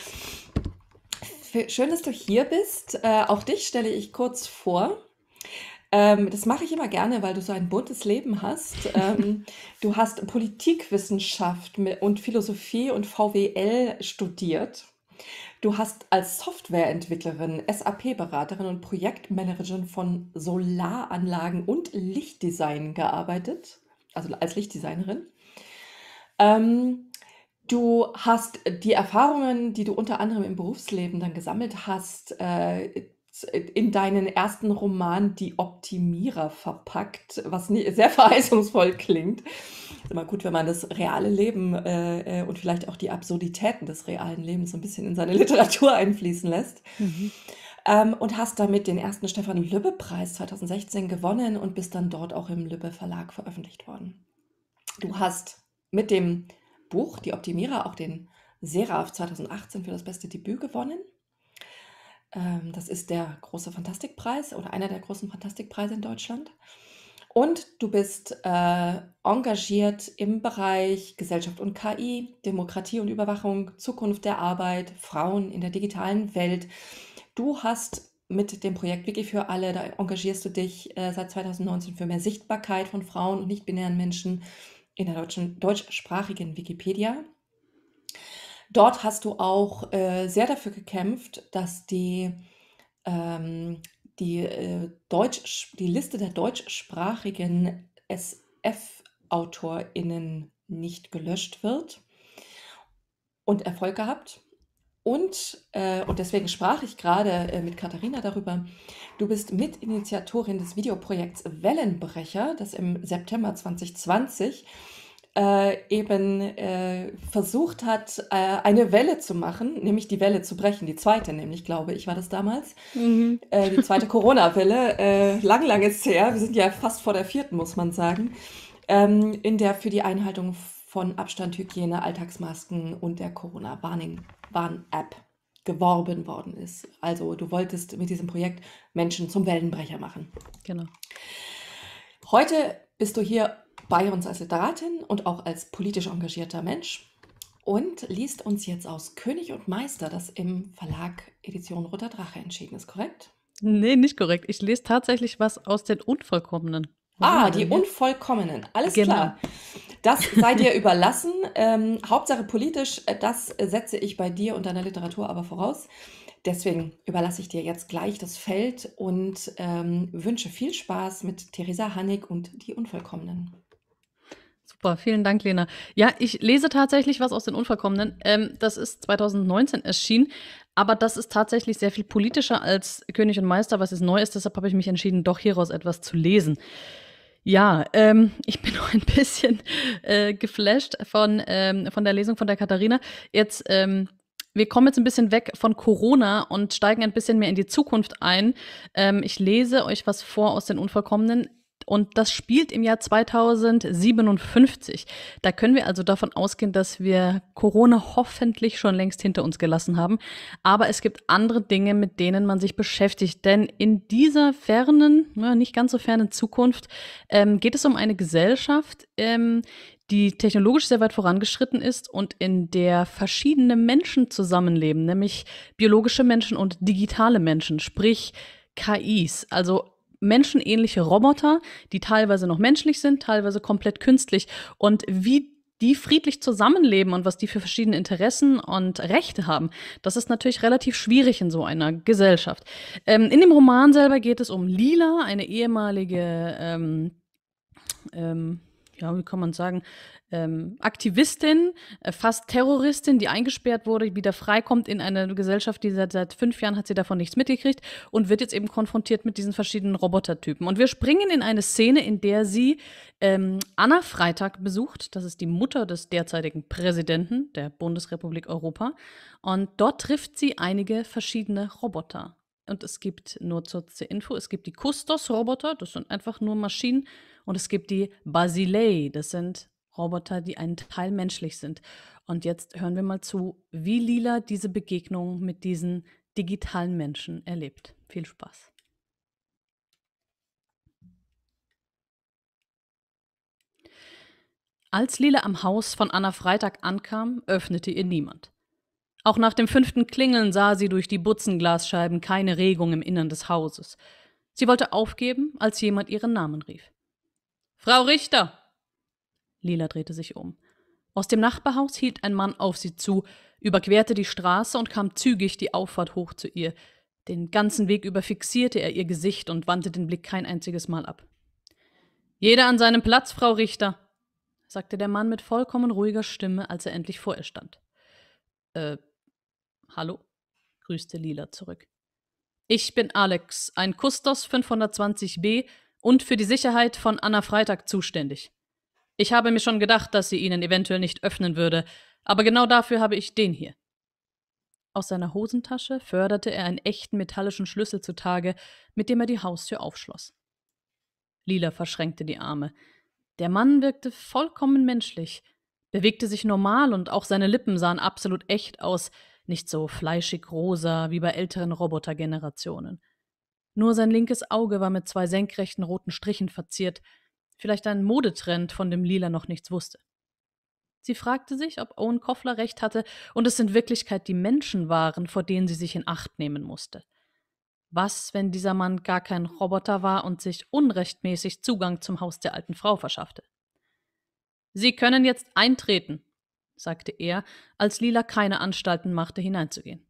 Schön, dass du hier bist. Äh, auch dich stelle ich kurz vor. Ähm, das mache ich immer gerne, weil du so ein buntes Leben hast. Ähm, du hast Politikwissenschaft und Philosophie und V W L studiert. Du hast als Softwareentwicklerin, S A P-Beraterin und Projektmanagerin von Solaranlagen und Lichtdesign gearbeitet, also als Lichtdesignerin. Ähm, Du hast die Erfahrungen, die du unter anderem im Berufsleben dann gesammelt hast, äh, in deinen ersten Roman Die Optimierer verpackt, was sehr verheißungsvoll klingt. Ist immer gut, wenn man das reale Leben äh, und vielleicht auch die Absurditäten des realen Lebens so ein bisschen in seine Literatur einfließen lässt. Mhm. Ähm, und hast damit den ersten Stefan-Lübbe-Preis zweitausendsechzehn gewonnen und bist dann dort auch im Lübbe Verlag veröffentlicht worden. Du hast mit dem Buch Die Optimierer auch den Seraph zweitausendachtzehn für das beste Debüt gewonnen. Ähm, das ist der große Fantastikpreis oder einer der großen Fantastikpreise in Deutschland. Und du bist äh, engagiert im Bereich Gesellschaft und K I, Demokratie und Überwachung, Zukunft der Arbeit, Frauen in der digitalen Welt. Du hast mit dem Projekt Wiki für alle, da engagierst du dich äh, seit zweitausendneunzehn für mehr Sichtbarkeit von Frauen und nicht-binären Menschen in der deutschen, deutschsprachigen Wikipedia. Dort hast du auch äh, sehr dafür gekämpft, dass die, ähm, die, äh, Deutsch, die Liste der deutschsprachigen S F-AutorInnen nicht gelöscht wird und Erfolg gehabt. Und, äh, und deswegen sprach ich gerade äh, mit Katharina darüber, du bist Mitinitiatorin des Videoprojekts Wellenbrecher, das im September zwanzig zwanzig äh, eben äh, versucht hat, äh, eine Welle zu machen, nämlich die Welle zu brechen, die zweite nämlich, glaube ich, war das damals, mhm. äh, die zweite Corona-Welle, äh, lang, lang ist her, wir sind ja fast vor der vierten, muss man sagen, ähm, in der für die Einhaltung von Abstand, Hygiene, Alltagsmasken und der Corona-Warn-App geworben worden ist. Also du wolltest mit diesem Projekt Menschen zum Wellenbrecher machen. Genau. Heute bist du hier bei uns als Literatin und auch als politisch engagierter Mensch und liest uns jetzt aus König und Meister, das im Verlag Edition Roter Drache entschieden ist, korrekt? Nee, nicht korrekt. Ich lese tatsächlich was aus den Unvollkommenen. Wo sind Ah, wir die denn hier? Unvollkommenen. Alles Genau. klar. Das sei dir überlassen. Ähm, Hauptsache politisch, äh, das äh, setze ich bei dir und deiner Literatur aber voraus. Deswegen überlasse ich dir jetzt gleich das Feld und ähm, wünsche viel Spaß mit Theresa Hannig und die Unvollkommenen. Super, vielen Dank, Lena. Ja, ich lese tatsächlich was aus den Unvollkommenen. Ähm, das ist zwanzig neunzehn erschienen, aber das ist tatsächlich sehr viel politischer als König und Meister, was jetzt neu ist. Deshalb habe ich mich entschieden, doch hieraus etwas zu lesen. Ja, ähm, ich bin noch ein bisschen äh, geflasht von, ähm, von der Lesung von der Katharina. Jetzt, ähm, wir kommen jetzt ein bisschen weg von Corona und steigen ein bisschen mehr in die Zukunft ein. Ähm, ich lese euch was vor aus den Unvollkommenen. Und das spielt im Jahr zweitausendsiebenundfünfzig. Da können wir also davon ausgehen, dass wir Corona hoffentlich schon längst hinter uns gelassen haben. Aber es gibt andere Dinge, mit denen man sich beschäftigt. Denn in dieser fernen, ja, nicht ganz so fernen Zukunft ähm, geht es um eine Gesellschaft, ähm, die technologisch sehr weit vorangeschritten ist und in der verschiedene Menschen zusammenleben, nämlich biologische Menschen und digitale Menschen, sprich K Is, also menschenähnliche Roboter, die teilweise noch menschlich sind, teilweise komplett künstlich. Und wie die friedlich zusammenleben und was die für verschiedene Interessen und Rechte haben, das ist natürlich relativ schwierig in so einer Gesellschaft. Ähm, in dem Roman selber geht es um Lila, eine ehemalige ähm, ähm, ja, wie kann man sagen, ähm, Aktivistin, äh, fast Terroristin, die eingesperrt wurde, wieder freikommt in eine Gesellschaft, die seit, seit fünf Jahren hat sie davon nichts mitgekriegt und wird jetzt eben konfrontiert mit diesen verschiedenen Robotertypen. Und wir springen in eine Szene, in der sie ähm, Anna Freitag besucht. Das ist die Mutter des derzeitigen Präsidenten der Bundesrepublik Europa. Und dort trifft sie einige verschiedene Roboter. Und es gibt, nur zur zur Info, es gibt die Kustos-Roboter, das sind einfach nur Maschinen. Und es gibt die Basilei, das sind Roboter, die einen Teil menschlich sind. Und jetzt hören wir mal zu, wie Lila diese Begegnung mit diesen digitalen Menschen erlebt. Viel Spaß. Als Lila am Haus von Anna Freitag ankam, öffnete ihr niemand. Auch nach dem fünften Klingeln sah sie durch die Butzenglasscheiben keine Regung im Innern des Hauses. Sie wollte aufgeben, als jemand ihren Namen rief. »Frau Richter!« Lila drehte sich um. Aus dem Nachbarhaus hielt ein Mann auf sie zu, überquerte die Straße und kam zügig die Auffahrt hoch zu ihr. Den ganzen Weg über fixierte er ihr Gesicht und wandte den Blick kein einziges Mal ab. »Jeder an seinem Platz, Frau Richter«, sagte der Mann mit vollkommen ruhiger Stimme, als er endlich vor ihr stand. Äh, hallo? Grüßte Lila zurück. »Ich bin Alex, ein Kustos fünfhundertzwanzig b und für die Sicherheit von Anna Freitag zuständig. Ich habe mir schon gedacht, dass sie Ihnen eventuell nicht öffnen würde, aber genau dafür habe ich den hier.« Aus seiner Hosentasche förderte er einen echten metallischen Schlüssel zutage, mit dem er die Haustür aufschloss. Lila verschränkte die Arme. Der Mann wirkte vollkommen menschlich, bewegte sich normal und auch seine Lippen sahen absolut echt aus, nicht so fleischig rosa wie bei älteren Robotergenerationen. Nur sein linkes Auge war mit zwei senkrechten roten Strichen verziert, vielleicht ein Modetrend, von dem Lila noch nichts wusste. Sie fragte sich, ob Owen Koffler recht hatte und es in Wirklichkeit die Menschen waren, vor denen sie sich in Acht nehmen musste. Was, wenn dieser Mann gar kein Roboter war und sich unrechtmäßig Zugang zum Haus der alten Frau verschaffte? »Sie können jetzt eintreten«, sagte er, als Lila keine Anstalten machte, hineinzugehen.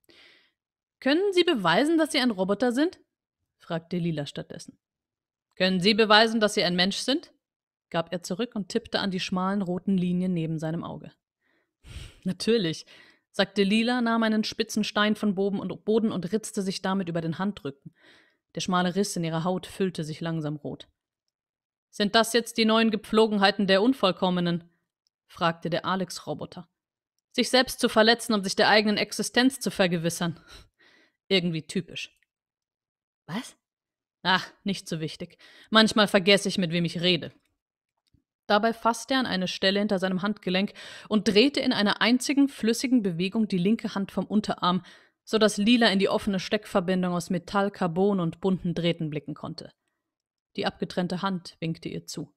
»Können Sie beweisen, dass Sie ein Roboter sind?« fragte Lila stattdessen. »Können Sie beweisen, dass Sie ein Mensch sind?« gab er zurück und tippte an die schmalen roten Linien neben seinem Auge. »Natürlich«, sagte Lila, nahm einen spitzen Stein von Boden und ritzte sich damit über den Handrücken. Der schmale Riss in ihrer Haut füllte sich langsam rot. »Sind das jetzt die neuen Gepflogenheiten der Unvollkommenen?« fragte der Alex-Roboter. »Sich selbst zu verletzen, um sich der eigenen Existenz zu vergewissern. Irgendwie typisch.« »Was?« »Ach, nicht so wichtig. Manchmal vergesse ich, mit wem ich rede.« Dabei fasste er an eine Stelle hinter seinem Handgelenk und drehte in einer einzigen flüssigen Bewegung die linke Hand vom Unterarm, sodass Lila in die offene Steckverbindung aus Metall, Carbon und bunten Drähten blicken konnte. Die abgetrennte Hand winkte ihr zu.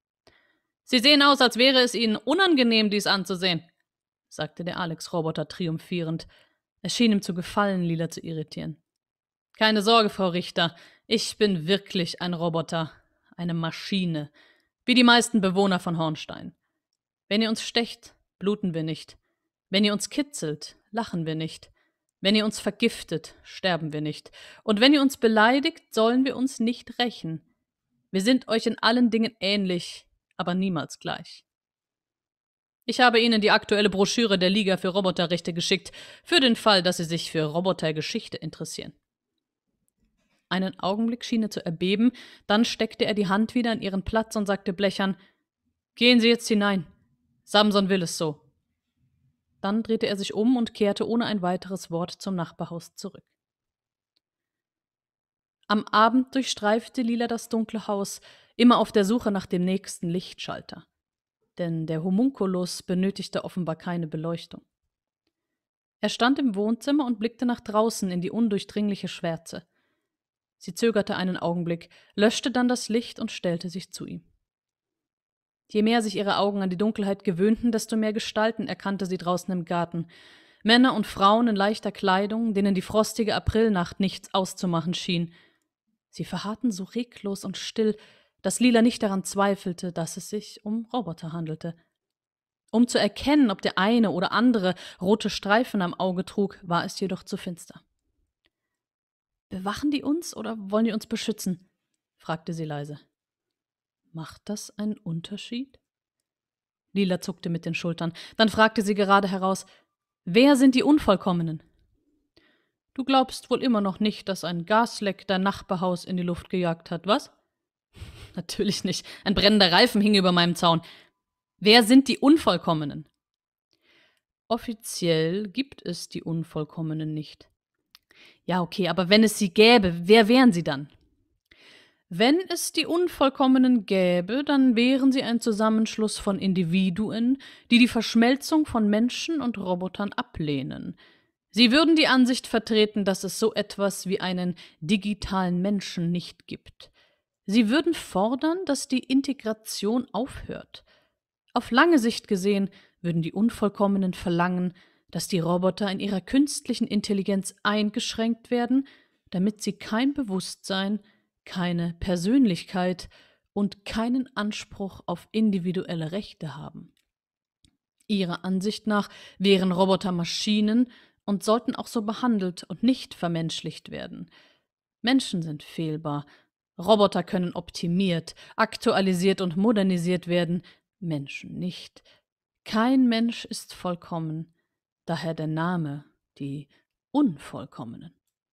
»Sie sehen aus, als wäre es Ihnen unangenehm, dies anzusehen«, sagte der Alex-Roboter triumphierend. Es schien ihm zu gefallen, Lila zu irritieren. »Keine Sorge, Frau Richter, ich bin wirklich ein Roboter. eine Maschine, wie die meisten Bewohner von Hornstein. Wenn ihr uns stecht, bluten wir nicht. Wenn ihr uns kitzelt, lachen wir nicht. Wenn ihr uns vergiftet, sterben wir nicht. Und wenn ihr uns beleidigt, sollen wir uns nicht rächen. Wir sind euch in allen Dingen ähnlich, aber niemals gleich. Ich habe Ihnen die aktuelle Broschüre der Liga für Roboterrechte geschickt, für den Fall, dass Sie sich für Robotergeschichte interessieren. Einen Augenblick schien er zu erbeben, dann steckte er die Hand wieder an ihren Platz und sagte blechern: »Gehen Sie jetzt hinein. Samson will es so.« Dann drehte er sich um und kehrte ohne ein weiteres Wort zum Nachbarhaus zurück. Am Abend durchstreifte Lila das dunkle Haus, immer auf der Suche nach dem nächsten Lichtschalter. Denn der Homunculus benötigte offenbar keine Beleuchtung. Er stand im Wohnzimmer und blickte nach draußen in die undurchdringliche Schwärze. Sie zögerte einen Augenblick, löschte dann das Licht und stellte sich zu ihm. Je mehr sich ihre Augen an die Dunkelheit gewöhnten, desto mehr Gestalten erkannte sie draußen im Garten. Männer und Frauen in leichter Kleidung, denen die frostige Aprilnacht nichts auszumachen schien. Sie verharrten so reglos und still, dass Lila nicht daran zweifelte, dass es sich um Roboter handelte. Um zu erkennen, ob der eine oder andere rote Streifen am Auge trug, war es jedoch zu finster. »Bewachen die uns oder wollen die uns beschützen?« fragte sie leise. »Macht das einen Unterschied?« Lila zuckte mit den Schultern. Dann fragte sie gerade heraus: »Wer sind die Unvollkommenen?« »Du glaubst wohl immer noch nicht, dass ein Gasleck dein Nachbarhaus in die Luft gejagt hat, was?« »Natürlich nicht. Ein brennender Reifen hing über meinem Zaun. Wer sind die Unvollkommenen?« »Offiziell gibt es die Unvollkommenen nicht.« »Ja, okay, aber wenn es sie gäbe, wer wären sie dann?« »Wenn es die Unvollkommenen gäbe, dann wären sie ein Zusammenschluss von Individuen, die die Verschmelzung von Menschen und Robotern ablehnen. Sie würden die Ansicht vertreten, dass es so etwas wie einen digitalen Menschen nicht gibt. Sie würden fordern, dass die Integration aufhört. Auf lange Sicht gesehen würden die Unvollkommenen verlangen, dass die Roboter in ihrer künstlichen Intelligenz eingeschränkt werden, damit sie kein Bewusstsein, keine Persönlichkeit und keinen Anspruch auf individuelle Rechte haben. Ihrer Ansicht nach wären Roboter Maschinen und sollten auch so behandelt und nicht vermenschlicht werden. Menschen sind fehlbar. Roboter können optimiert, aktualisiert und modernisiert werden, Menschen nicht. Kein Mensch ist vollkommen, daher der Name, die Unvollkommenen.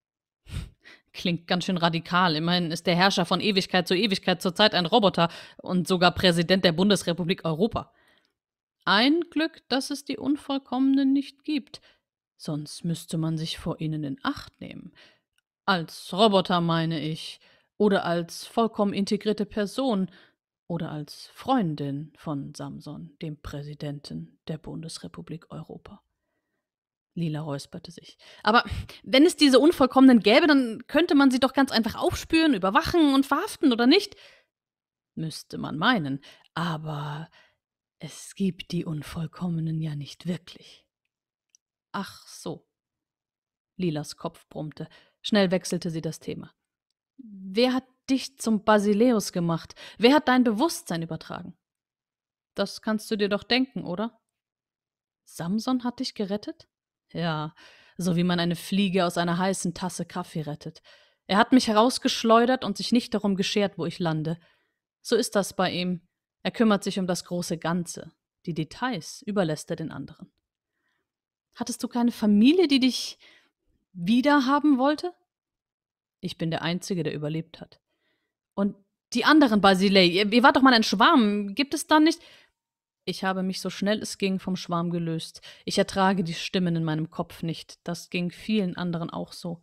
Klingt ganz schön radikal. Immerhin ist der Herrscher von Ewigkeit zu Ewigkeit zurzeit ein Roboter und sogar Präsident der Bundesrepublik Europa. Ein Glück, dass es die Unvollkommenen nicht gibt, sonst müsste man sich vor ihnen in Acht nehmen. Als Roboter meine ich, oder als vollkommen integrierte Person, oder als Freundin von Samson, dem Präsidenten der Bundesrepublik Europa. Lila räusperte sich. Aber wenn es diese Unvollkommenen gäbe, dann könnte man sie doch ganz einfach aufspüren, überwachen und verhaften, oder nicht? Müsste man meinen, aber es gibt die Unvollkommenen ja nicht wirklich. Ach so. Lilas Kopf brummte. Schnell wechselte sie das Thema. Wer hat dich zum Basileus gemacht? Wer hat dein Bewusstsein übertragen? Das kannst du dir doch denken, oder? Samson hat dich gerettet? Ja, so wie man eine Fliege aus einer heißen Tasse Kaffee rettet. Er hat mich herausgeschleudert und sich nicht darum geschert, wo ich lande. So ist das bei ihm. Er kümmert sich um das große Ganze. Die Details überlässt er den anderen. Hattest du keine Familie, die dich wiederhaben wollte? Ich bin der Einzige, der überlebt hat. Und die anderen Basilei, ihr, ihr wart doch mal ein Schwarm. Gibt es dann nicht... Ich habe mich so schnell es ging vom Schwarm gelöst. Ich ertrage die Stimmen in meinem Kopf nicht. Das ging vielen anderen auch so.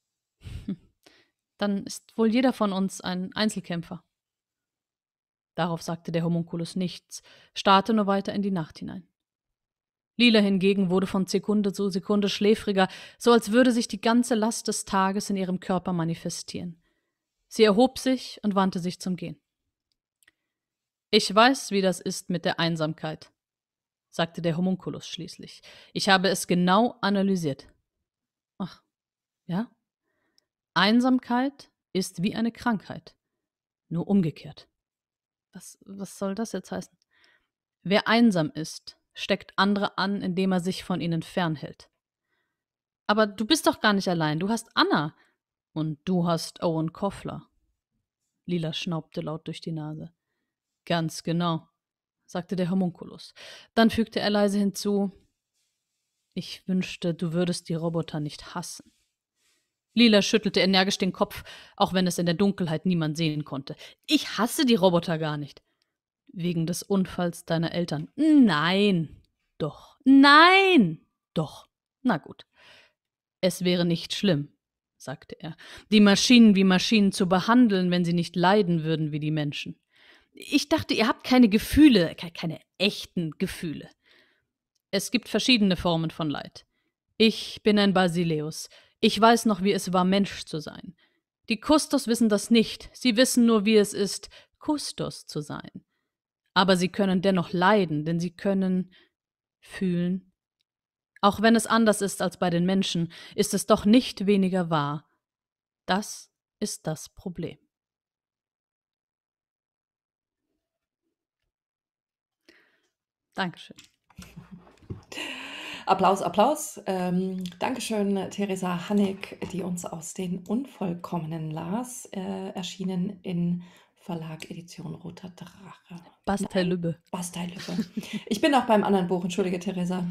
Dann ist wohl jeder von uns ein Einzelkämpfer. Darauf sagte der Homunculus nichts, starrte nur weiter in die Nacht hinein. Lila hingegen wurde von Sekunde zu Sekunde schläfriger, so als würde sich die ganze Last des Tages in ihrem Körper manifestieren. Sie erhob sich und wandte sich zum Gehen. »Ich weiß, wie das ist mit der Einsamkeit«, sagte der Homunculus schließlich. »Ich habe es genau analysiert.« »Ach, ja? Einsamkeit ist wie eine Krankheit, nur umgekehrt.« Was, was soll das jetzt heißen? Wer einsam ist, steckt andere an, indem er sich von ihnen fernhält. Aber du bist doch gar nicht allein. Du hast Anna. Und du hast Owen Koffler. Lila schnaubte laut durch die Nase. Ganz genau, sagte der Homunculus. Dann fügte er leise hinzu: Ich wünschte, du würdest die Roboter nicht hassen. Lila schüttelte energisch den Kopf, auch wenn es in der Dunkelheit niemand sehen konnte. Ich hasse die Roboter gar nicht. Wegen des Unfalls deiner Eltern. Nein. Doch. Nein. Doch. Na gut. Es wäre nicht schlimm, sagte er, die Maschinen wie Maschinen zu behandeln, wenn sie nicht leiden würden wie die Menschen. Ich dachte, ihr habt keine Gefühle, keine echten Gefühle. Es gibt verschiedene Formen von Leid. Ich bin ein Basileus. Ich weiß noch, wie es war, Mensch zu sein. Die Kustos wissen das nicht. Sie wissen nur, wie es ist, Kustos zu sein. Aber sie können dennoch leiden, denn sie können fühlen. Auch wenn es anders ist als bei den Menschen, ist es doch nicht weniger wahr. Das ist das Problem. Dankeschön. Applaus, Applaus. Ähm, Dankeschön, Theresa Hannig, die uns aus den Unvollkommenen las, äh, erschienen in Verlag Edition Roter Drache. Bastei-Lübbe. Bastei-Lübbe. Ich bin auch beim anderen Buch, entschuldige, Theresa.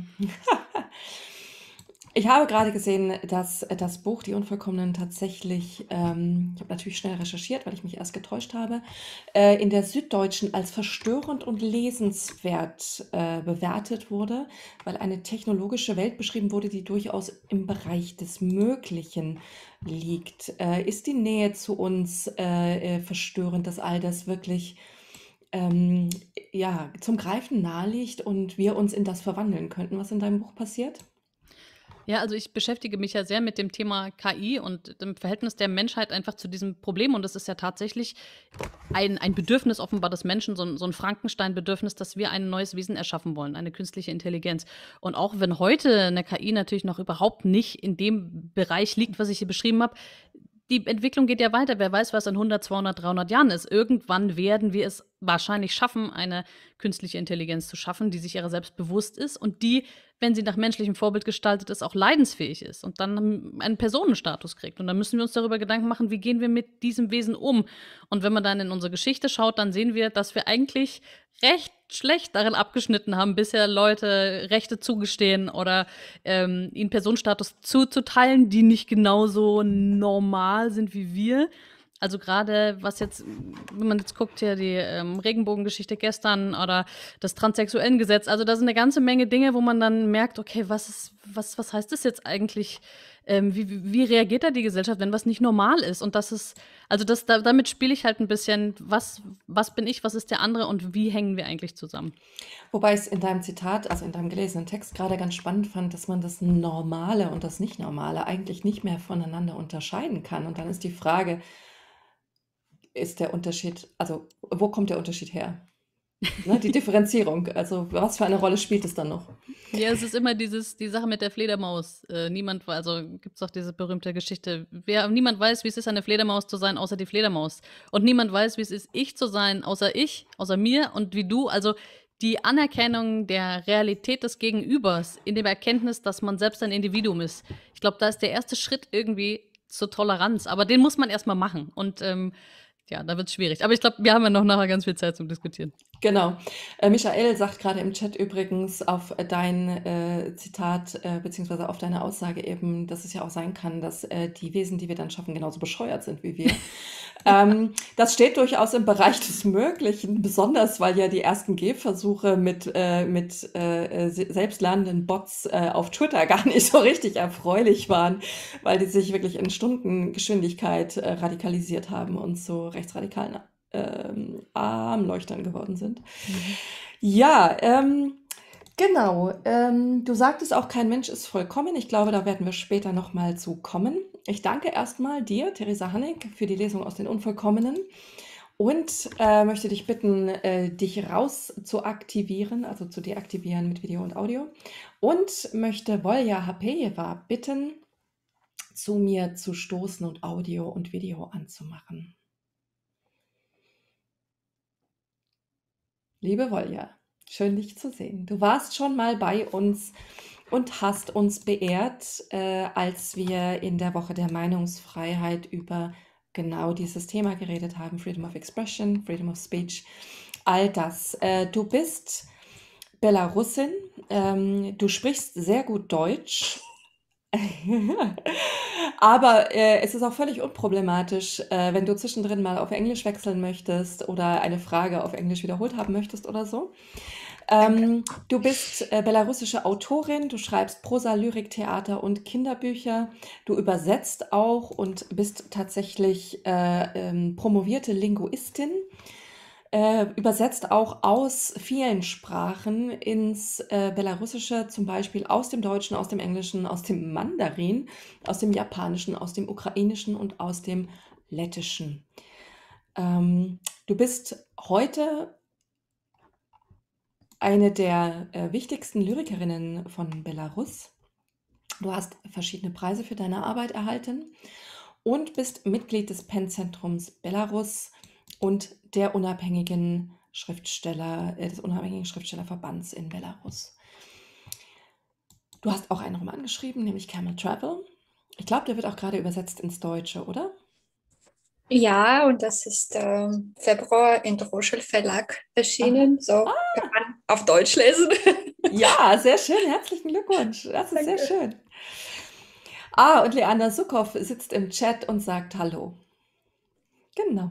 Ich habe gerade gesehen, dass das Buch Die Unvollkommenen tatsächlich, ähm, ich habe natürlich schnell recherchiert, weil ich mich erst getäuscht habe, äh, in der Süddeutschen als verstörend und lesenswert äh, bewertet wurde, weil eine technologische Welt beschrieben wurde, die durchaus im Bereich des Möglichen liegt. Äh, ist die Nähe zu uns äh, äh, verstörend, dass all das wirklich ähm, ja, zum Greifen nahe liegt und wir uns in das verwandeln könnten, was in deinem Buch passiert? Ja, also ich beschäftige mich ja sehr mit dem Thema K I und dem Verhältnis der Menschheit einfach zu diesem Problem. Und es ist ja tatsächlich ein, ein Bedürfnis offenbar des Menschen, so ein, so ein Frankenstein-Bedürfnis, dass wir ein neues Wesen erschaffen wollen, eine künstliche Intelligenz. Und auch wenn heute eine K I natürlich noch überhaupt nicht in dem Bereich liegt, was ich hier beschrieben habe, die Entwicklung geht ja weiter. Wer weiß, was in hundert, zweihundert, dreihundert Jahren ist. Irgendwann werden wir es wahrscheinlich schaffen, eine künstliche Intelligenz zu schaffen, die sich ihrer selbst bewusst ist und die, wenn sie nach menschlichem Vorbild gestaltet ist, auch leidensfähig ist und dann einen Personenstatus kriegt. Und dann müssen wir uns darüber Gedanken machen, wie gehen wir mit diesem Wesen um. Und wenn man dann in unsere Geschichte schaut, dann sehen wir, dass wir eigentlich recht schlecht darin abgeschnitten haben, bisher Leute Rechte zugestehen oder ähm, ihnen Personenstatus zuzuteilen, die nicht genauso normal sind wie wir. Also gerade was jetzt, wenn man jetzt guckt, hier die ähm, Regenbogengeschichte gestern oder das Transsexuellengesetz, also da sind eine ganze Menge Dinge, wo man dann merkt, okay, was ist, was, was heißt das jetzt eigentlich? Ähm, wie, wie wie reagiert da die Gesellschaft, wenn was nicht normal ist? Und das ist, also das, da, damit spiele ich halt ein bisschen, was, was bin ich, was ist der andere und wie hängen wir eigentlich zusammen? Wobei ich es in deinem Zitat, also in deinem gelesenen Text gerade ganz spannend fand, dass man das Normale und das Nicht-Normale eigentlich nicht mehr voneinander unterscheiden kann. Und dann ist die Frage, ist der Unterschied, also wo kommt der Unterschied her? Ne, die Differenzierung, also was für eine Rolle spielt es dann noch? Ja, es ist immer dieses, die Sache mit der Fledermaus. Äh, niemand, wa- also gibt es auch diese berühmte Geschichte. Wer, niemand weiß, wie es ist, eine Fledermaus zu sein, außer die Fledermaus. Und niemand weiß, wie es ist, ich zu sein, außer ich, außer mir und wie du. Also die Anerkennung der Realität des Gegenübers in dem Erkenntnis, dass man selbst ein Individuum ist. Ich glaube, da ist der erste Schritt irgendwie zur Toleranz. Aber den muss man erstmal machen. Und ähm, ja, da wird es schwierig. Aber ich glaube, wir haben ja noch nachher ganz viel Zeit zum Diskutieren. Genau. Äh, Michael sagt gerade im Chat übrigens auf dein äh, Zitat äh, beziehungsweise auf deine Aussage eben, dass es ja auch sein kann, dass äh, die Wesen, die wir dann schaffen, genauso bescheuert sind wie wir. ähm, das steht durchaus im Bereich des Möglichen, besonders weil ja die ersten Gehversuche mit, äh, mit äh, se- selbstlernenden Bots äh, auf Twitter gar nicht so richtig erfreulich waren, weil die sich wirklich in Stundengeschwindigkeit äh, radikalisiert haben und zu rechtsradikalen ähm, Armleuchtern geworden sind. Ja, ähm, genau. Ähm, du sagtest auch, kein Mensch ist vollkommen. Ich glaube, da werden wir später nochmal zu kommen. Ich danke erstmal dir, Theresa Hannig, für die Lesung aus den Unvollkommenen und äh, möchte dich bitten, äh, dich raus zu aktivieren, also zu deaktivieren mit Video und Audio. Und möchte Volja Hapejeva bitten, zu mir zu stoßen und Audio und Video anzumachen. Liebe Volja, schön dich zu sehen. Du warst schon mal bei uns und hast uns beehrt, äh, als wir in der Woche der Meinungsfreiheit über genau dieses Thema geredet haben, Freedom of Expression, Freedom of Speech, all das. Äh, du bist Belarusin, ähm, du sprichst sehr gut Deutsch. Aber äh, es ist auch völlig unproblematisch, äh, wenn du zwischendrin mal auf Englisch wechseln möchtest oder eine Frage auf Englisch wiederholt haben möchtest oder so. Ähm, du bist äh, belarussische Autorin, du schreibst Prosa, Lyrik, Theater und Kinderbücher. Du übersetzt auch und bist tatsächlich äh, ähm, promovierte Linguistin. Äh, übersetzt auch aus vielen Sprachen ins äh, Belarussische, zum Beispiel aus dem Deutschen, aus dem Englischen, aus dem Mandarin, aus dem Japanischen, aus dem Ukrainischen und aus dem Lettischen. Ähm, du bist heute eine der äh, wichtigsten Lyrikerinnen von Belarus. Du hast verschiedene Preise für deine Arbeit erhalten und bist Mitglied des PEN-Zentrums Belarus und der unabhängigen Schriftsteller, äh, des unabhängigen Schriftstellerverbands in Belarus. Du hast auch einen Roman geschrieben, nämlich Camel Travel. Ich glaube, der wird auch gerade übersetzt ins Deutsche, oder? Ja, und das ist ähm, Februar in Droschel Verlag erschienen. So Ah, kann man auf Deutsch lesen. ja, sehr schön. Herzlichen Glückwunsch. Das ist sehr Danke. schön. Ah, und Leander Sukow sitzt im Chat und sagt Hallo. Genau.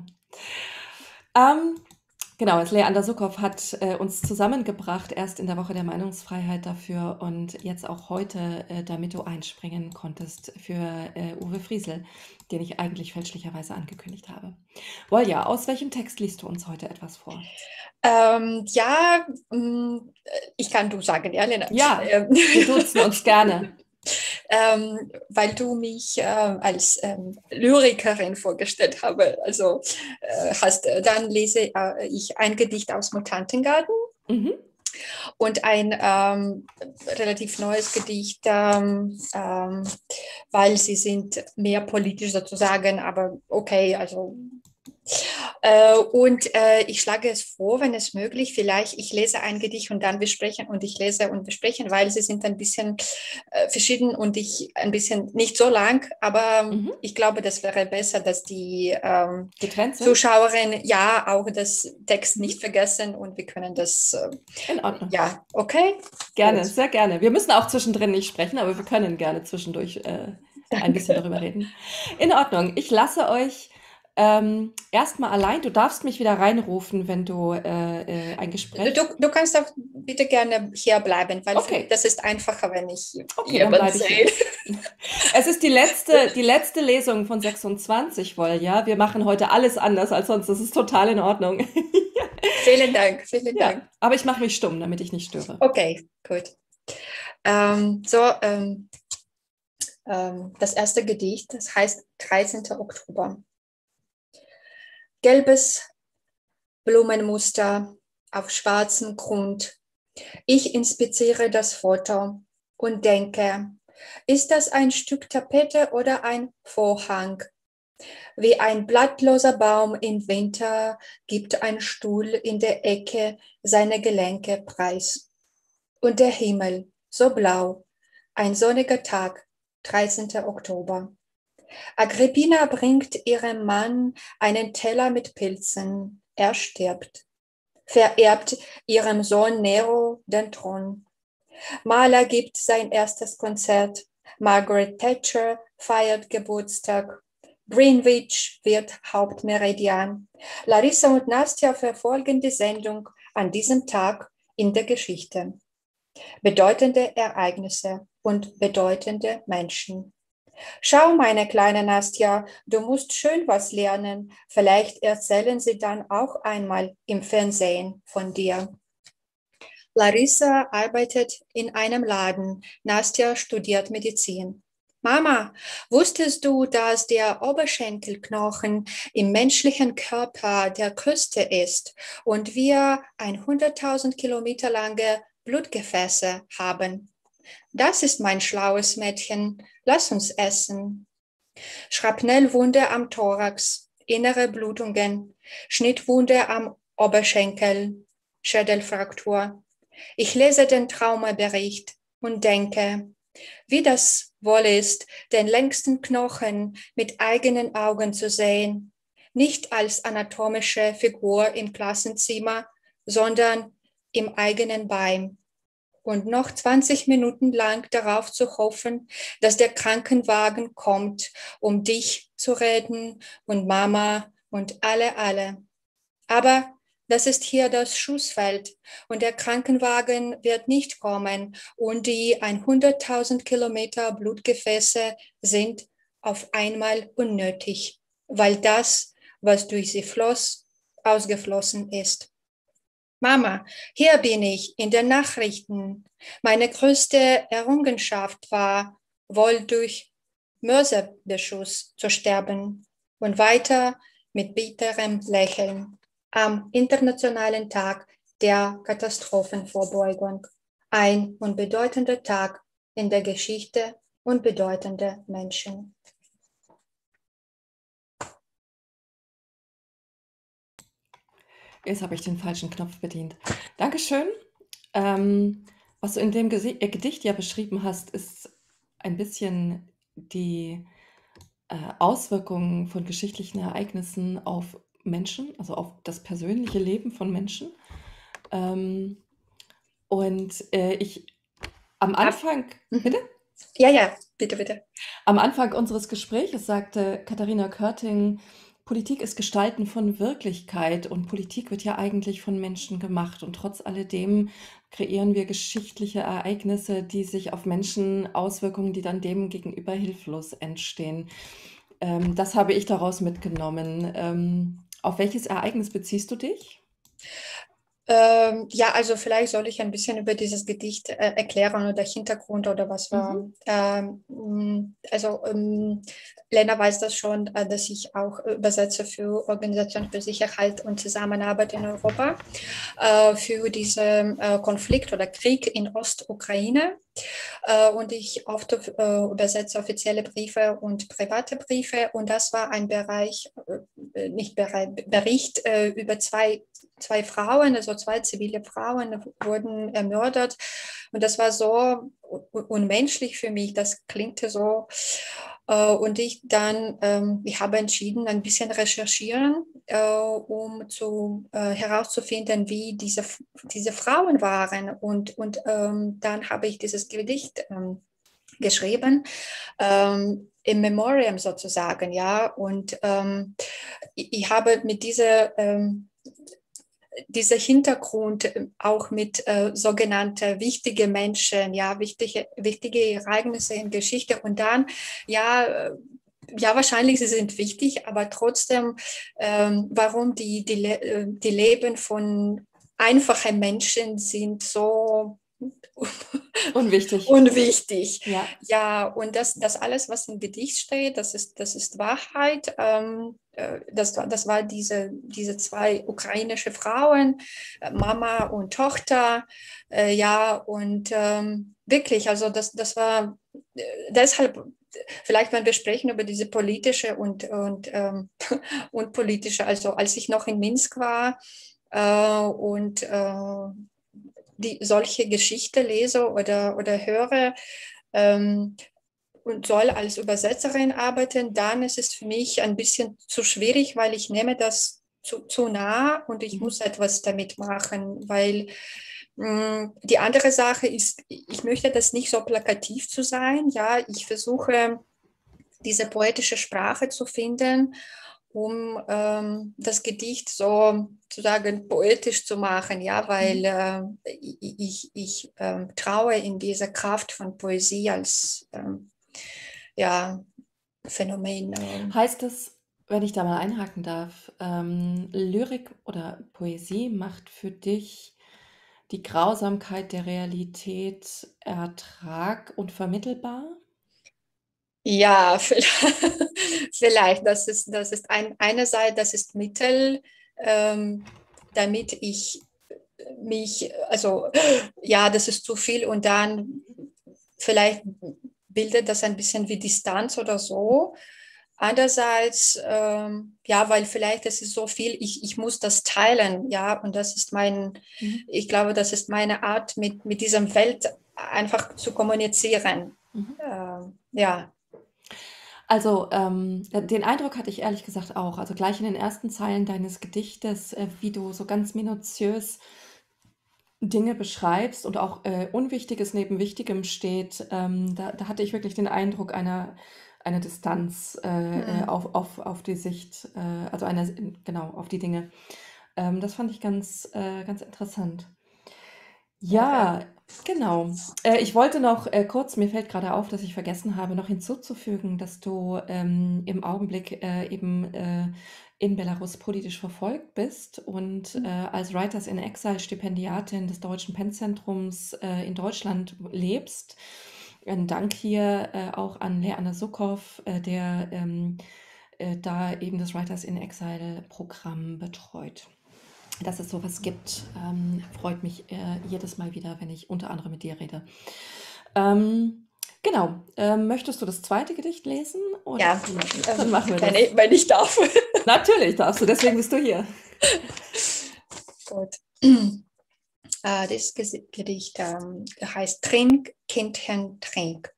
Ähm, genau, also Leander Sukow hat äh, uns zusammengebracht, erst in der Woche der Meinungsfreiheit dafür und jetzt auch heute, äh, damit du einspringen konntest für äh, Uwe Friesel, den ich eigentlich fälschlicherweise angekündigt habe. Volja, aus welchem Text liest du uns heute etwas vor? Ähm, ja, mh, ich kann du sagen, ja, Lena. Ja, Ähm, wir duzen uns gerne. ähm, weil du mich äh, als ähm, Lyrikerin vorgestellt habe. Also äh, hast, dann lese äh, ich ein Gedicht aus Mutantengarten. Mhm. Und ein ähm, relativ neues Gedicht, ähm, ähm, weil sie sind mehr politisch sozusagen, aber okay, also äh, und äh, ich schlage es vor, wenn es möglich, vielleicht ich lese ein Gedicht und dann wir sprechen und ich lese und wir sprechen, weil sie sind ein bisschen äh, verschieden und ich ein bisschen nicht so lang, aber Mhm. ich glaube, das wäre besser, dass die ähm, Getrennt sind? Zuschauerinnen ja auch das Text nicht vergessen und wir können das äh, In Ordnung. ja, okay. Gerne, Gut. sehr gerne. Wir müssen auch zwischendrin nicht sprechen, aber wir können gerne zwischendurch äh, ein bisschen darüber reden. In Ordnung. Ich lasse euch ähm, erstmal allein. Du darfst mich wieder reinrufen, wenn du äh, äh, ein Gespräch. Du, du kannst auch bitte gerne hier bleiben, weil Okay. das ist einfacher, wenn ich Okay, dann jemanden bleibe ich sehe. hier. Es ist die letzte, die letzte Lesung von sechsundzwanzig, Volja. Wir machen heute alles anders als sonst. Das ist total in Ordnung. Vielen Dank, vielen Ja, Dank. aber ich mache mich stumm, damit ich nicht störe. Okay, gut. Ähm, so, ähm, ähm, das erste Gedicht, das heißt dreizehnter Oktober. Gelbes Blumenmuster auf schwarzem Grund. Ich inspiziere das Foto und denke, ist das ein Stück Tapete oder ein Vorhang? Wie ein blattloser Baum im Winter gibt ein Stuhl in der Ecke seine Gelenke preis. Und der Himmel, so blau, ein sonniger Tag, dreizehnter Oktober. Agrippina bringt ihrem Mann einen Teller mit Pilzen. Er stirbt. Vererbt ihrem Sohn Nero den Thron. Mahler gibt sein erstes Konzert. Margaret Thatcher feiert Geburtstag. Greenwich wird Hauptmeridian. Larissa und Nastja verfolgen die Sendung an diesem Tag in der Geschichte. Bedeutende Ereignisse und bedeutende Menschen. Schau, meine kleine Nastja, du musst schön was lernen. Vielleicht erzählen sie dann auch einmal im Fernsehen von dir. Larissa arbeitet in einem Laden. Nastja studiert Medizin. Mama, wusstest du, dass der Oberschenkelknochen im menschlichen Körper der größte ist und wir hunderttausend Kilometer lange Blutgefäße haben? Das ist mein schlaues Mädchen. Lass uns essen. Schrapnellwunde am Thorax, innere Blutungen, Schnittwunde am Oberschenkel, Schädelfraktur. Ich lese den Traumabericht und denke, wie das wohl ist, den längsten Knochen mit eigenen Augen zu sehen, nicht als anatomische Figur im Klassenzimmer, sondern im eigenen Bein. Und noch zwanzig Minuten lang darauf zu hoffen, dass der Krankenwagen kommt, um dich zu retten und Mama und alle, alle. Aber das ist hier das Schussfeld und der Krankenwagen wird nicht kommen und die hunderttausend Kilometer Blutgefäße sind auf einmal unnötig, weil das, was durch sie floss, ausgeflossen ist. Mama, hier bin ich in den Nachrichten. Meine größte Errungenschaft war, wohl durch Mörserbeschuss zu sterben und weiter mit bitterem Lächeln am Internationalen Tag der Katastrophenvorbeugung. Ein unbedeutender Tag in der Geschichte unbedeutender Menschen. Jetzt habe ich den falschen Knopf bedient. Dankeschön. Ähm, was du in dem Gesi äh, Gedicht ja beschrieben hast, ist ein bisschen die äh, Auswirkungen von geschichtlichen Ereignissen auf Menschen, also auf das persönliche Leben von Menschen. Ähm, und äh, ich am Anfang, Mhm. bitte? Ja, ja, bitte, bitte. Am Anfang unseres Gesprächs sagte Katharina Körting, Politik ist Gestalten von Wirklichkeit und Politik wird ja eigentlich von Menschen gemacht und trotz alledem kreieren wir geschichtliche Ereignisse, die sich auf Menschen auswirken, die dann dem gegenüber hilflos entstehen. Ähm, das habe ich daraus mitgenommen. Ähm, auf welches Ereignis beziehst du dich? Ähm, ja, also vielleicht soll ich ein bisschen über dieses Gedicht äh, erklären oder Hintergrund oder was war. Mhm. Ähm, also ähm, Lena weiß das schon, äh, dass ich auch übersetze für Organisation für Sicherheit und Zusammenarbeit in Europa, äh, für diesen äh, Konflikt oder Krieg in Ostukraine. Äh, und ich oft äh, übersetze offizielle Briefe und private Briefe. Und das war ein Bereich, äh, nicht Bereich, Bericht äh, über zwei Zwei Frauen, also zwei zivile Frauen wurden ermordet. Und das war so unmenschlich für mich. Das klinkte so. Und ich dann, ähm, ich habe entschieden, ein bisschen recherchieren, äh, um zu, äh, herauszufinden, wie diese, diese Frauen waren. Und, und ähm, dann habe ich dieses Gedicht ähm, geschrieben, ähm, im Memoriam sozusagen, ja. Und ähm, ich, ich habe mit dieser ähm, dieser Hintergrund auch mit äh, sogenannten wichtigen Menschen, ja, wichtige, wichtige Ereignisse in Geschichte und dann, ja, äh, ja, wahrscheinlich sie sind wichtig, aber trotzdem, ähm, warum die, die, die Leben von einfachen Menschen sind so Unwichtig. unwichtig. Ja. Ja, und das, das alles, was im Gedicht steht, das ist, das ist Wahrheit. Ähm, das, das war diese, diese zwei ukrainische Frauen, Mama und Tochter. Äh, ja, und ähm, wirklich, also das, das war äh, deshalb, vielleicht wenn wir sprechen über diese politische und, und, ähm, und politische, also als ich noch in Minsk war äh, und äh, die solche Geschichte lese oder, oder höre ähm, und soll als Übersetzerin arbeiten, dann ist es für mich ein bisschen zu schwierig, weil ich nehme das zu, zu nah und ich mhm. muss etwas damit machen, weil mh, die andere Sache ist, ich möchte das nicht so plakativ zu sein, ja, ich versuche diese poetische Sprache zu finden, um ähm, das Gedicht so sozusagen poetisch zu machen, ja, weil äh, ich, ich, ich äh, traue in diese Kraft von Poesie als ähm, ja, Phänomen. Ähm. Heißt es, wenn ich da mal einhaken darf, ähm, Lyrik oder Poesie macht für dich die Grausamkeit der Realität ertrag- und vermittelbar? Ja, vielleicht. Das ist, das ist ein, einerseits, das ist Mittel, ähm, damit ich mich, also ja, das ist zu viel und dann vielleicht bildet das ein bisschen wie Distanz oder so. Andererseits, ähm, ja, weil vielleicht es ist so viel, ich, ich muss das teilen, ja, und das ist mein, Mhm. ich glaube, das ist meine Art, mit, mit diesem Welt einfach zu kommunizieren. Mhm. Ähm, ja. Also ähm, den Eindruck hatte ich ehrlich gesagt auch. Also gleich in den ersten Zeilen deines Gedichtes, äh, wie du so ganz minutiös Dinge beschreibst und auch äh, Unwichtiges neben Wichtigem steht, ähm, da, da hatte ich wirklich den Eindruck einer, einer Distanz äh, äh, Mhm. auf, auf, auf die Sicht, äh, also einer, genau, auf die Dinge. Ähm, das fand ich ganz, äh, ganz interessant. Ja, genau. Äh, ich wollte noch äh, kurz, mir fällt gerade auf, dass ich vergessen habe, noch hinzuzufügen, dass du ähm, im Augenblick äh, eben äh, in Belarus politisch verfolgt bist und äh, als Writers in Exile Stipendiatin des Deutschen Pennzentrums äh, in Deutschland lebst. Ein Dank hier äh, auch an Leanna Sukow, äh, der ähm, äh, da eben das Writers in Exile Programm betreut. Dass es sowas gibt, ähm, freut mich äh, jedes Mal wieder, wenn ich unter anderem mit dir rede. Ähm, genau. Ähm, möchtest du das zweite Gedicht lesen? Oder? Ja, Dann machen wir wenn, das. ich, wenn ich darf. Natürlich darfst du, deswegen bist du hier. Gut. Äh, das Gedicht ähm, heißt Trink, Kindchen, trink.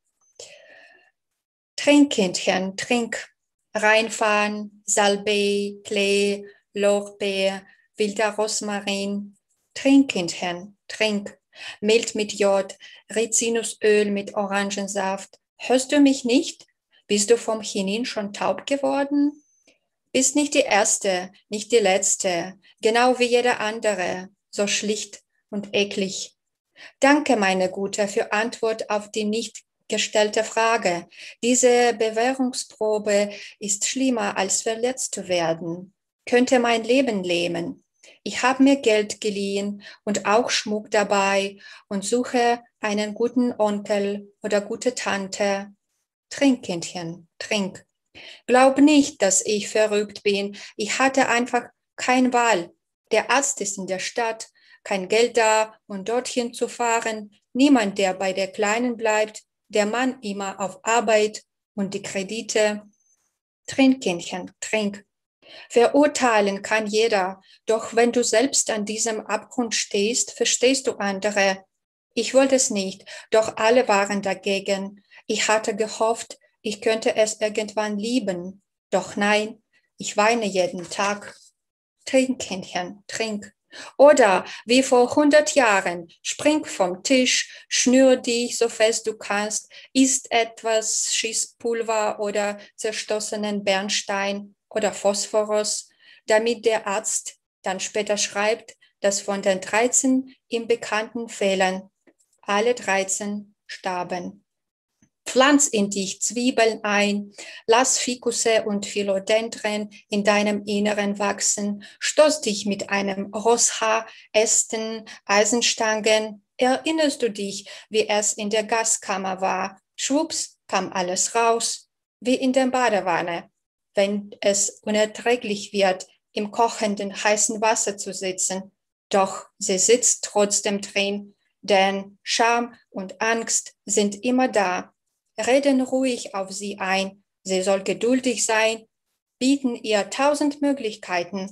Trink, Kindchen, trink. Rheinfahren, Salbei, Klee, Lorbeer, wilder Rosmarin. Trink, Kindchen, trink. Mild mit Jod, Rizinusöl mit Orangensaft. Hörst du mich nicht? Bist du vom Chinin schon taub geworden? Bist nicht die Erste, nicht die Letzte, genau wie jeder andere, so schlicht und eklig. Danke, meine Gute, für Antwort auf die nicht gestellte Frage. Diese Bewährungsprobe ist schlimmer, als verletzt zu werden. Könnte mein Leben lähmen. Ich habe mir Geld geliehen und auch Schmuck dabei und suche einen guten Onkel oder gute Tante. Trink, Kindchen, trink. Glaub nicht, dass ich verrückt bin. Ich hatte einfach keine Wahl. Der Arzt ist in der Stadt, kein Geld da, um dorthin zu fahren. Niemand, der bei der Kleinen bleibt. Der Mann immer auf Arbeit und die Kredite. Trink, Kindchen, trink. Verurteilen kann jeder, doch wenn du selbst an diesem Abgrund stehst, verstehst du andere. Ich wollte es nicht, doch alle waren dagegen. Ich hatte gehofft, ich könnte es irgendwann lieben. Doch nein, ich weine jeden Tag. Trink, Kindchen, trink. Oder wie vor hundert Jahren, spring vom Tisch, schnür dich so fest du kannst, isst etwas Schießpulver oder zerstoßenen Bernstein oder Phosphorus, damit der Arzt dann später schreibt, dass von den dreizehn ihm bekannten Fällen alle dreizehn starben. Pflanz in dich Zwiebeln ein, lass Fikusse und Philodendren in deinem Inneren wachsen, stoß dich mit einem Rosshaar, Ästen, Eisenstangen. Erinnerst du dich, wie es in der Gaskammer war? Schwupps kam alles raus, wie in der Badewanne. Wenn es unerträglich wird, im kochenden heißen Wasser zu sitzen, doch sie sitzt trotzdem drin, denn Scham und Angst sind immer da. Reden ruhig auf sie ein, sie soll geduldig sein, bieten ihr tausend Möglichkeiten,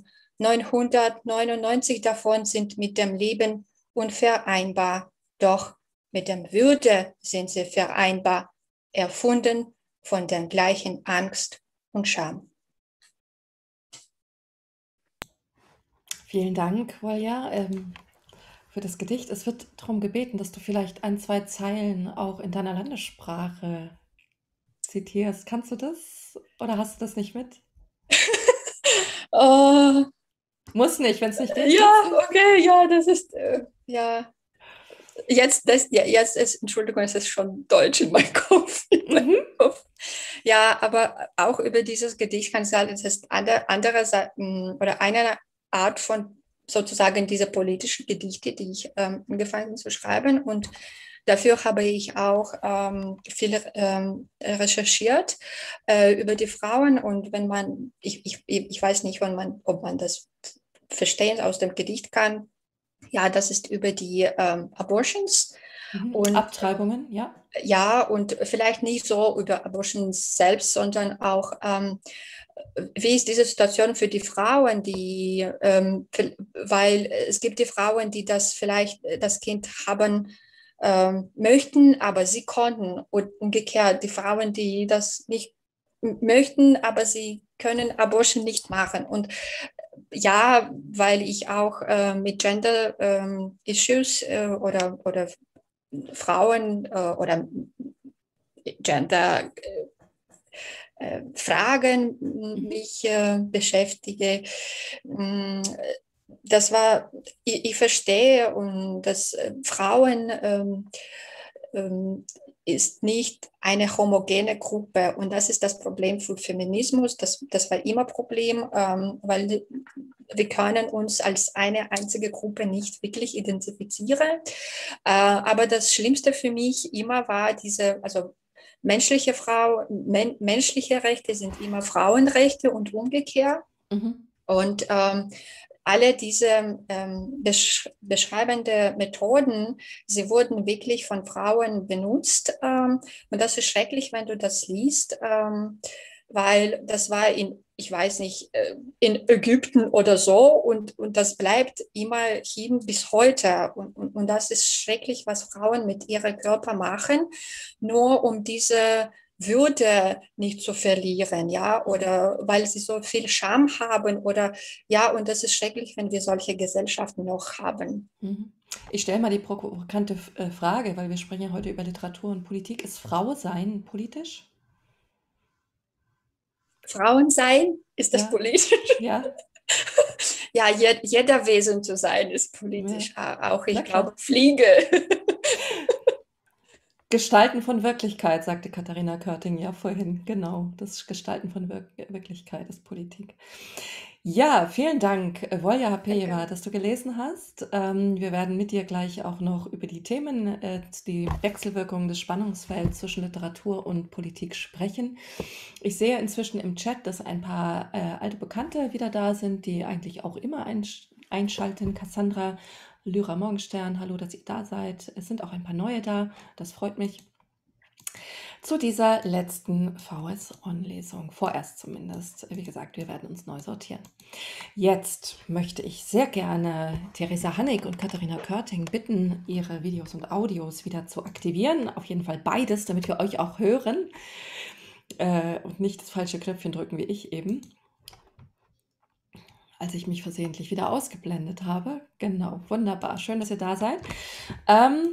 neunhundertneunundneunzig davon sind mit dem Leben unvereinbar, doch mit dem Würde sind sie vereinbar, erfunden von der gleichen Angst und Scham. Vielen Dank, Volja, ähm, für das Gedicht. Es wird darum gebeten, dass du vielleicht ein, zwei Zeilen auch in deiner Landessprache zitierst. Kannst du das oder hast du das nicht mit? Oh, Muss nicht, wenn es nicht geht. ja, okay, ja, das ist, äh, ja. Jetzt, das, ja, jetzt ist, Entschuldigung, es ist schon Deutsch in meinem Kopf. In meinem Mhm. Kopf. Ja, aber auch über dieses Gedicht kann ich sagen, es ist andere, andere Seiten oder eine Art von sozusagen diese politischen Gedichte, die ich ähm, angefangen zu schreiben. Und dafür habe ich auch ähm, viel ähm, recherchiert äh, über die Frauen. Und wenn man, ich, ich, ich weiß nicht, wann man, ob man das verstehen aus dem Gedicht kann. Ja, das ist über die ähm, Abortions Mhm. und Abtreibungen, ja. ja, und vielleicht nicht so über Abortion selbst, sondern auch, ähm, wie ist diese Situation für die Frauen, die, ähm, weil es gibt die Frauen, die das vielleicht das Kind haben ähm, möchten, aber sie konnten. Und umgekehrt die Frauen, die das nicht möchten, aber sie können Abortion nicht machen. Und ja, weil ich auch äh, mit Gender ähm, Issues äh, oder, oder Frauen äh, oder Gender äh, Fragen Mhm. mich äh, beschäftige. Mm, Das war, ich, ich verstehe und dass äh, Frauen ähm, ähm, ist nicht eine homogene Gruppe und das ist das Problem für Feminismus. Das, das war immer ein Problem, ähm, weil wir können uns als eine einzige Gruppe nicht wirklich identifizieren. Äh, aber das Schlimmste für mich immer war diese, also menschliche Frau, men, menschliche Rechte sind immer Frauenrechte und umgekehrt. Mhm. Und ähm, alle diese ähm, besch beschreibende Methoden, sie wurden wirklich von Frauen benutzt. Ähm, und das ist schrecklich, wenn du das liest, ähm, weil das war in, ich weiß nicht, äh, in Ägypten oder so und, und das bleibt immerhin bis heute. Und, und, und das ist schrecklich, was Frauen mit ihrem Körper machen, nur um diese Würde nicht zu verlieren, ja, oder weil sie so viel Scham haben oder ja, und das ist schrecklich, wenn wir solche Gesellschaften noch haben. Mhm. Ich stelle mal die provokante äh, Frage, weil wir sprechen ja heute über Literatur und Politik. Ist Frau sein politisch? Frauen sein, ist das Ja, politisch? ja, Ja, je, jeder Wesen zu sein ist ja, politisch, auch na ich glaube, klar. Fliege. Gestalten von Wirklichkeit, sagte Katharina Körting ja vorhin. Genau, das Gestalten von Wir Wirklichkeit ist Politik. Ja, vielen Dank, äh, Volja Hapejewa, Danke. dass du gelesen hast. Ähm, wir werden mit dir gleich auch noch über die Themen, äh, die Wechselwirkungen des Spannungsfelds zwischen Literatur und Politik sprechen. Ich sehe inzwischen im Chat, dass ein paar äh, alte Bekannte wieder da sind, die eigentlich auch immer einsch einschalten. Cassandra, Lyra Morgenstern, hallo, dass ihr da seid. Es sind auch ein paar neue da, das freut mich. Zu dieser letzten V S-On-Lesung, vorerst zumindest. Wie gesagt, wir werden uns neu sortieren. Jetzt möchte ich sehr gerne Theresa Hannig und Katharina Körting bitten, ihre Videos und Audios wieder zu aktivieren. Auf jeden Fall beides, damit wir euch auch hören äh, und nicht das falsche Knöpfchen drücken wie ich eben, als ich mich versehentlich wieder ausgeblendet habe. Genau, wunderbar. Schön, dass ihr da seid. Ähm,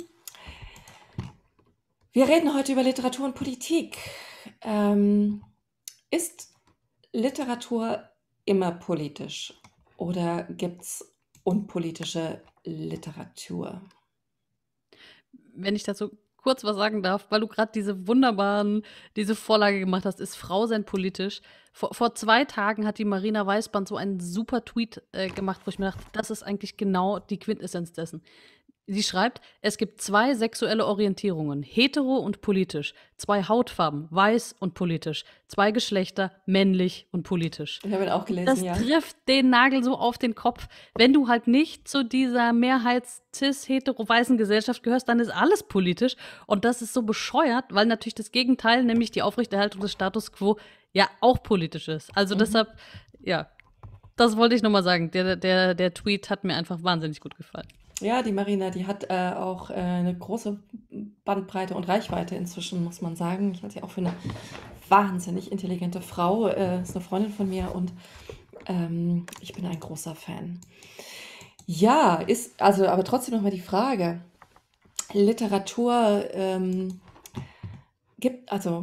wir reden heute über Literatur und Politik. Ähm, ist Literatur immer politisch oder gibt es unpolitische Literatur? Wenn ich dazu kurz was sagen darf, weil du gerade diese wunderbaren, diese Vorlage gemacht hast, ist Frau sein politisch. Vor, vor zwei Tagen hat die Marina Weißband so einen super Tweet äh, gemacht, wo ich mir dachte, das ist eigentlich genau die Quintessenz dessen. Sie schreibt, es gibt zwei sexuelle Orientierungen, hetero und politisch, zwei Hautfarben, weiß und politisch, zwei Geschlechter, männlich und politisch. Ich habe ihn auch gelesen, Das ja. trifft den Nagel so auf den Kopf. Wenn du halt nicht zu dieser mehrheits-cis-hetero-weißen Gesellschaft gehörst, dann ist alles politisch. Und das ist so bescheuert, weil natürlich das Gegenteil, nämlich die Aufrechterhaltung des Status quo, ja auch politisch ist. Also Mhm. deshalb, ja, das wollte ich nochmal sagen. Der, der, der Tweet hat mir einfach wahnsinnig gut gefallen. Ja, die Marina, die hat äh, auch äh, eine große Bandbreite und Reichweite inzwischen, muss man sagen. Ich halte sie auch für eine wahnsinnig intelligente Frau. Äh, ist eine Freundin von mir und ähm, ich bin ein großer Fan. Ja, ist, also, aber trotzdem nochmal die Frage. Literatur ähm, gibt, also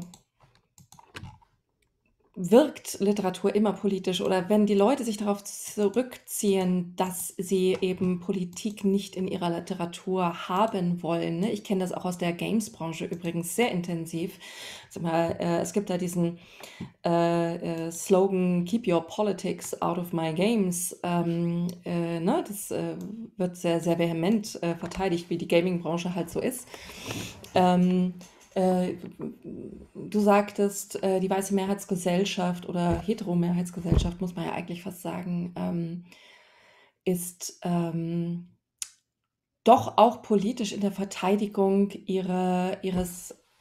wirkt Literatur immer politisch oder wenn die Leute sich darauf zurückziehen, dass sie eben Politik nicht in ihrer Literatur haben wollen. Ne? Ich kenne das auch aus der Games-Branche übrigens sehr intensiv. Sag mal, äh, es gibt da diesen äh, äh, Slogan Keep your politics out of my games. Ähm, äh, ne? Das äh, wird sehr, sehr vehement äh, verteidigt, wie die Gaming-Branche halt so ist. Ähm, Äh, du sagtest, äh, die weiße Mehrheitsgesellschaft oder Heteromehrheitsgesellschaft, muss man ja eigentlich fast sagen, ähm, ist ähm, doch auch politisch in der Verteidigung ihrer, ihres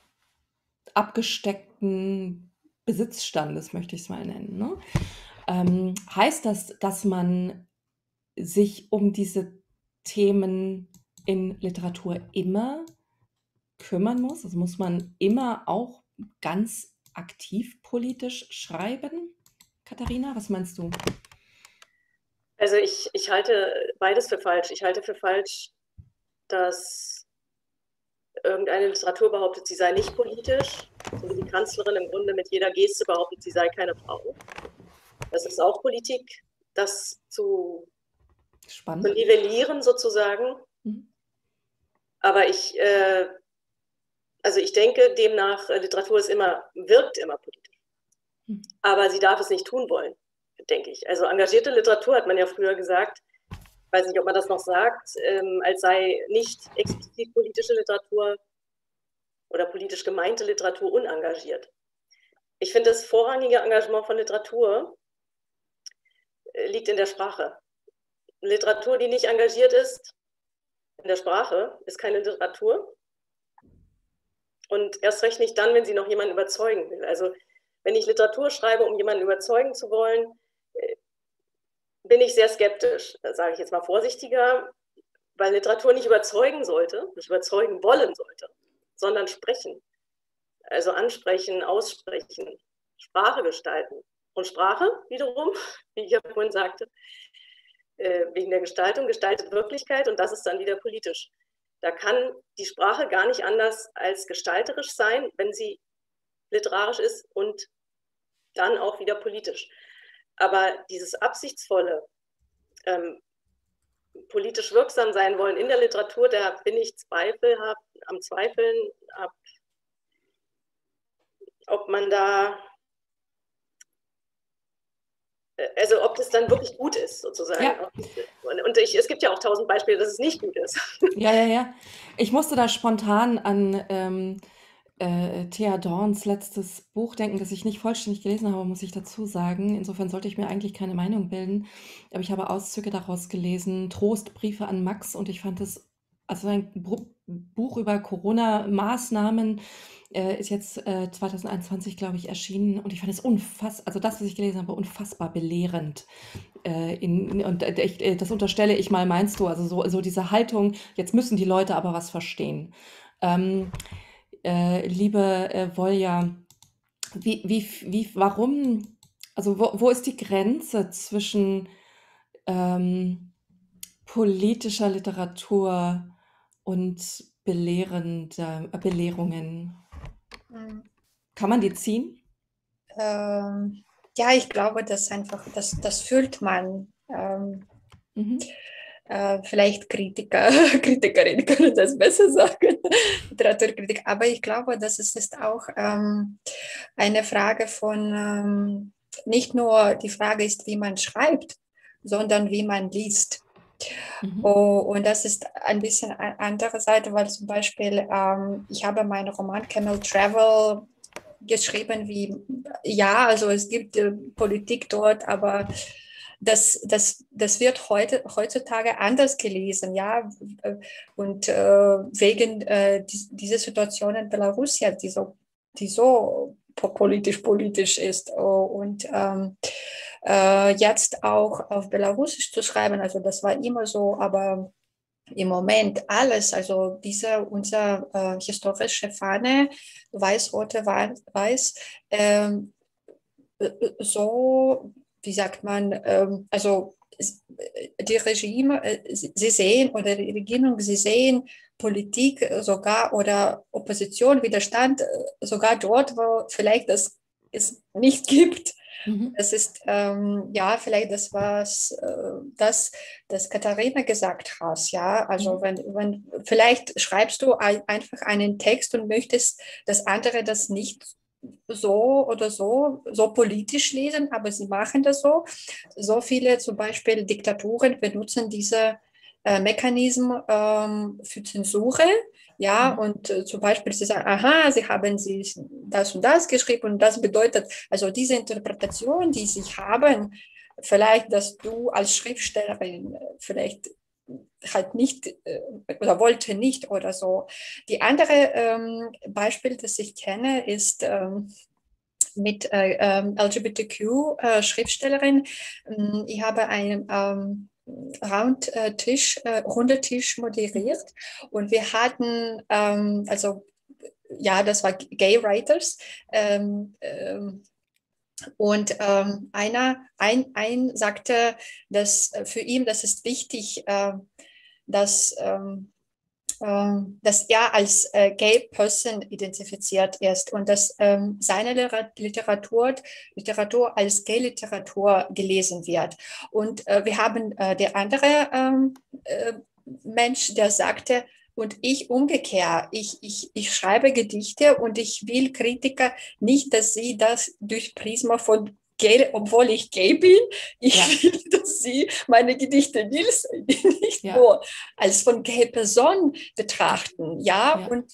abgesteckten Besitzstandes, möchte ich es mal nennen. Ne? Ähm, heißt das, dass man sich um diese Themen in Literatur immer kümmern muss? Also muss man immer auch ganz aktiv politisch schreiben? Katharina, was meinst du? Also ich, ich halte beides für falsch. Ich halte für falsch, dass irgendeine Literatur behauptet, sie sei nicht politisch, so wie die Kanzlerin im Grunde mit jeder Geste behauptet, sie sei keine Frau. Das ist auch Politik, das zu, zu nivellieren sozusagen. Mhm. Aber ich, äh, also ich denke demnach, Literatur ist immer, wirkt immer politisch. Mhm. Aber sie darf es nicht tun wollen, denke ich. Also engagierte Literatur hat man ja früher gesagt, ich weiß nicht, ob man das noch sagt, ähm, als sei nicht explizit politische Literatur oder politisch gemeinte Literatur unengagiert. Ich finde, das vorrangige Engagement von Literatur äh, liegt in der Sprache. Literatur, die nicht engagiert ist in der Sprache, ist keine Literatur. Und erst recht nicht dann, wenn sie noch jemanden überzeugen will. Also wenn ich Literatur schreibe, um jemanden überzeugen zu wollen, äh, bin ich sehr skeptisch, das sage ich jetzt mal vorsichtiger, weil Literatur nicht überzeugen sollte, nicht überzeugen wollen sollte, sondern sprechen. Also ansprechen, aussprechen, Sprache gestalten. Und Sprache wiederum, wie ich ja vorhin sagte, wegen der Gestaltung, gestaltet Wirklichkeit und das ist dann wieder politisch. Da kann die Sprache gar nicht anders als gestalterisch sein, wenn sie literarisch ist und dann auch wieder politisch. Aber dieses absichtsvolle, ähm, politisch wirksam sein wollen in der Literatur, da bin ich zweifelhaft, am Zweifeln, ab, ob man da, also ob das dann wirklich gut ist, sozusagen. Ja. Und ich, es gibt ja auch tausend Beispiele, dass es nicht gut ist. Ja, ja, ja. Ich musste da spontan an ähm, äh, Thea Dorns letztes Buch denken, das ich nicht vollständig gelesen habe, muss ich dazu sagen. Insofern sollte ich mir eigentlich keine Meinung bilden. Aber ich habe Auszüge daraus gelesen, Trostbriefe an Max, und ich fand es, also ein Buch über Corona-Maßnahmen äh, ist jetzt äh, zwanzig einundzwanzig, glaube ich, erschienen, und ich fand es unfassbar, also das, was ich gelesen habe, unfassbar belehrend. Äh, in, und äh, ich, äh, das unterstelle ich mal, meinst du, also so, so diese Haltung, jetzt müssen die Leute aber was verstehen. Ähm, äh, liebe äh, Volja, wie, wie, wie, warum, also wo, wo ist die Grenze zwischen ähm, politischer Literatur und belehrender, äh, Belehrungen? Mhm. Kann man die ziehen? Ähm, ja, ich glaube, dass einfach, das, das fühlt man. Ähm, mhm. äh, vielleicht Kritiker, Kritikerinnen können das besser sagen, Literaturkritik. Aber ich glaube, dass es ist auch ähm, eine Frage von, ähm, nicht nur die Frage ist, wie man schreibt, sondern wie man liest. Mhm. Oh, und das ist ein bisschen eine andere Seite, weil zum Beispiel ähm, ich habe meinen Roman Camel Travel geschrieben wie, ja, also es gibt äh, Politik dort, aber das, das, das wird heute, heutzutage anders gelesen, ja, und äh, wegen äh, die, dieser Situation in Belarus, ja, die so, die so politisch politisch ist, und ähm, äh, jetzt auch auf Belarusisch zu schreiben, also das war immer so, aber im Moment alles, also diese, unser äh, historische Fahne, weiß-rote Weiß, ähm, so, wie sagt man, ähm, also die Regime, sie sehen, oder die Regierung, sie sehen Politik sogar oder Opposition, Widerstand sogar dort, wo vielleicht das es nicht gibt. Mhm. Das ist, ähm, ja, vielleicht das, was äh, das, das Katharina gesagt hat, ja, also mhm. wenn, wenn, vielleicht schreibst du ein, einfach einen Text und möchtest, dass andere das nicht so oder so, so politisch lesen, aber sie machen das so. So viele zum Beispiel Diktaturen benutzen diese äh, Mechanismen ähm, für Zensur. Ja, mhm. und äh, zum Beispiel sie sagen, aha, sie haben sie das und das geschrieben und das bedeutet, also diese Interpretation, die sie haben, vielleicht, dass du als Schriftstellerin vielleicht halt nicht äh, oder wollte nicht oder so. Die andere ähm, Beispiel, das ich kenne, ist ähm, mit äh, ähm, L G B T Q-Schriftstellerin. Ich habe einen ähm, Roundtisch, äh, runder Tisch moderiert und wir hatten, ähm, also ja, das war Gay Writers, ähm, ähm, und ähm, einer ein, ein sagte, dass für ihn, das ist wichtig, äh, dass ähm, ähm, dass er als äh, Gay Person identifiziert ist und dass ähm, seine Literatur, Literatur als Gay-Literatur gelesen wird. Und äh, wir haben äh, der andere ähm, äh, Mensch, der sagte, und ich umgekehrt, ich, ich, ich schreibe Gedichte und ich will Kritiker nicht, dass sie das durch Prisma von gay, obwohl ich gay bin, ich Ja. will, dass sie meine Gedichte nicht Ja. nur als von gay Person betrachten. Ja, Ja. und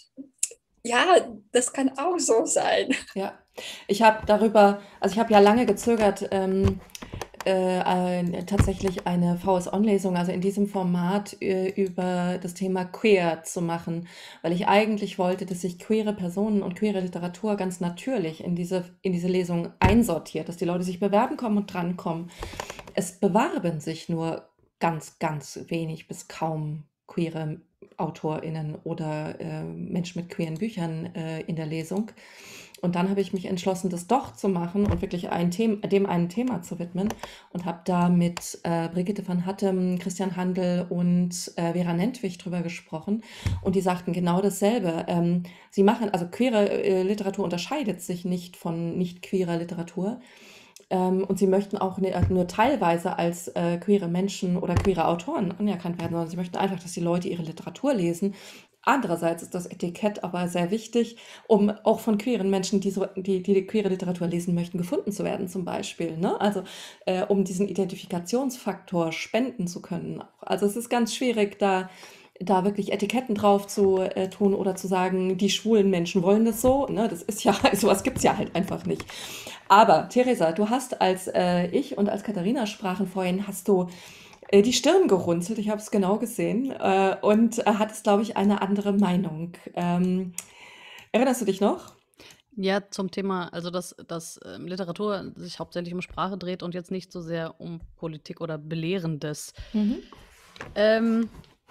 ja, das kann auch so sein. Ja, ich habe darüber, also ich habe ja lange gezögert, ähm, äh, ein, tatsächlich eine V S-On-Lesung, also in diesem Format äh, über das Thema Queer zu machen, weil ich eigentlich wollte, dass sich queere Personen und queere Literatur ganz natürlich in diese, in diese Lesung einsortiert, dass die Leute sich bewerben kommen und drankommen. Es bewerben sich nur ganz, ganz wenig bis kaum queere AutorInnen oder äh, Menschen mit queeren Büchern äh, in der Lesung. Und dann habe ich mich entschlossen, das doch zu machen und wirklich ein Thema, dem ein Thema zu widmen und habe da mit äh, Brigitte van Hattem, Christian Handel und äh, Vera Nentwich drüber gesprochen und die sagten genau dasselbe. Ähm, sie machen, also queere äh, Literatur unterscheidet sich nicht von nicht queerer Literatur. Ähm, und sie möchten auch ne, nur teilweise als äh, queere Menschen oder queere Autoren anerkannt werden, sondern sie möchten einfach, dass die Leute ihre Literatur lesen. Andererseits ist das Etikett aber sehr wichtig, um auch von queeren Menschen, die, so, die, die, die queere Literatur lesen möchten, gefunden zu werden zum Beispiel. Ne? Also äh, um diesen Identifikationsfaktor spenden zu können. Also es ist ganz schwierig, da da wirklich Etiketten drauf zu äh, tun oder zu sagen, die schwulen Menschen wollen das so. Ne? Das ist ja, sowas gibt es ja halt einfach nicht. Aber Theresa, du hast, als äh, ich und als Katharina sprachen vorhin, hast du äh, die Stirn gerunzelt, ich habe es genau gesehen, äh, und äh, hattest, glaube ich, eine andere Meinung. Ähm, erinnerst du dich noch? Ja, zum Thema, also dass, dass ähm, Literatur sich hauptsächlich um Sprache dreht und jetzt nicht so sehr um Politik oder Belehrendes. Mhm. Ähm,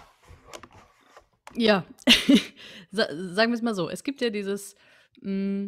ja, Sa sagen wir es mal so, es gibt ja dieses mh,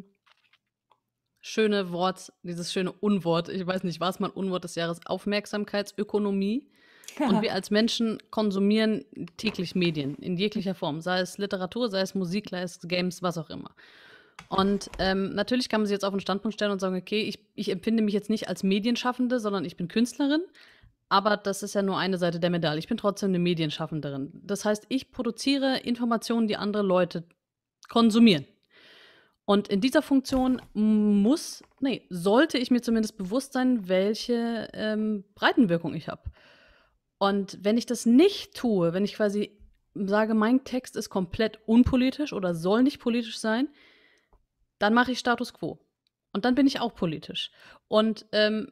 schöne Wort, dieses schöne Unwort, ich weiß nicht, war es mal Unwort des Jahres, Aufmerksamkeitsökonomie. Und wir als Menschen konsumieren täglich Medien in jeglicher Form, sei es Literatur, sei es Musik, sei es Games, was auch immer. Und ähm, natürlich kann man sich jetzt auf den Standpunkt stellen und sagen, okay, ich, ich empfinde mich jetzt nicht als Medienschaffende, sondern ich bin Künstlerin. Aber das ist ja nur eine Seite der Medaille. Ich bin trotzdem eine Medienschaffenderin. Das heißt, ich produziere Informationen, die andere Leute konsumieren. Und in dieser Funktion muss, nee, sollte ich mir zumindest bewusst sein, welche ähm, Breitenwirkung ich habe. Und wenn ich das nicht tue, wenn ich quasi sage, mein Text ist komplett unpolitisch oder soll nicht politisch sein, dann mache ich Status quo. Und dann bin ich auch politisch. Und ähm,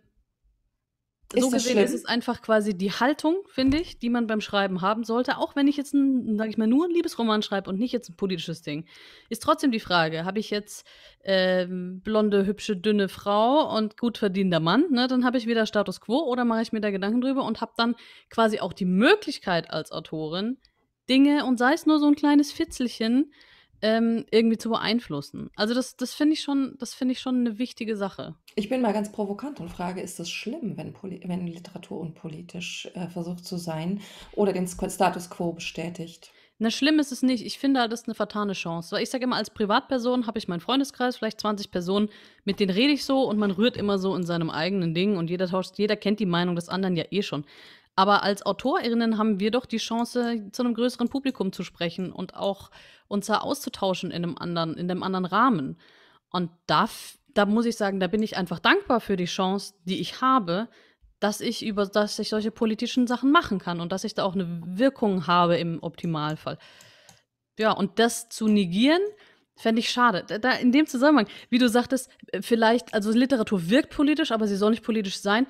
so Ist das gesehen ist schlimm? es einfach quasi die Haltung, finde ich, die man beim Schreiben haben sollte. Auch wenn ich jetzt, ein, sag ich mal, nur einen Liebesroman schreibe und nicht jetzt ein politisches Ding, ist trotzdem die Frage, habe ich jetzt ähm, blonde, hübsche, dünne Frau und gut verdienender Mann, ne, dann habe ich wieder Status quo oder mache ich mir da Gedanken drüber und habe dann quasi auch die Möglichkeit als Autorin, Dinge, und sei es nur so ein kleines Fitzelchen, ähm, irgendwie zu beeinflussen. Also das, das finde ich schon, das finde ich schon eine wichtige Sache. Ich bin mal ganz provokant und frage, ist es schlimm, wenn, Poli wenn Literatur unpolitisch äh, versucht zu sein oder den Sk- Status quo bestätigt? Na, schlimm ist es nicht. Ich finde, das ist eine vertane Chance. Weil ich sage immer, als Privatperson habe ich meinen Freundeskreis, vielleicht zwanzig Personen, mit denen rede ich so und man rührt immer so in seinem eigenen Ding und jeder tauscht, jeder kennt die Meinung des anderen ja eh schon. Aber als AutorInnen haben wir doch die Chance, zu einem größeren Publikum zu sprechen und auch uns da auszutauschen in einem anderen, in einem anderen Rahmen. Und da, f- da muss ich sagen, da bin ich einfach dankbar für die Chance, die ich habe, dass ich über, dass ich solche politischen Sachen machen kann und dass ich da auch eine Wirkung habe im Optimalfall. Ja, und das zu negieren, fände ich schade. Da, da in dem Zusammenhang, wie du sagtest, äh, vielleicht, also Literatur wirkt politisch, aber sie soll nicht politisch sein.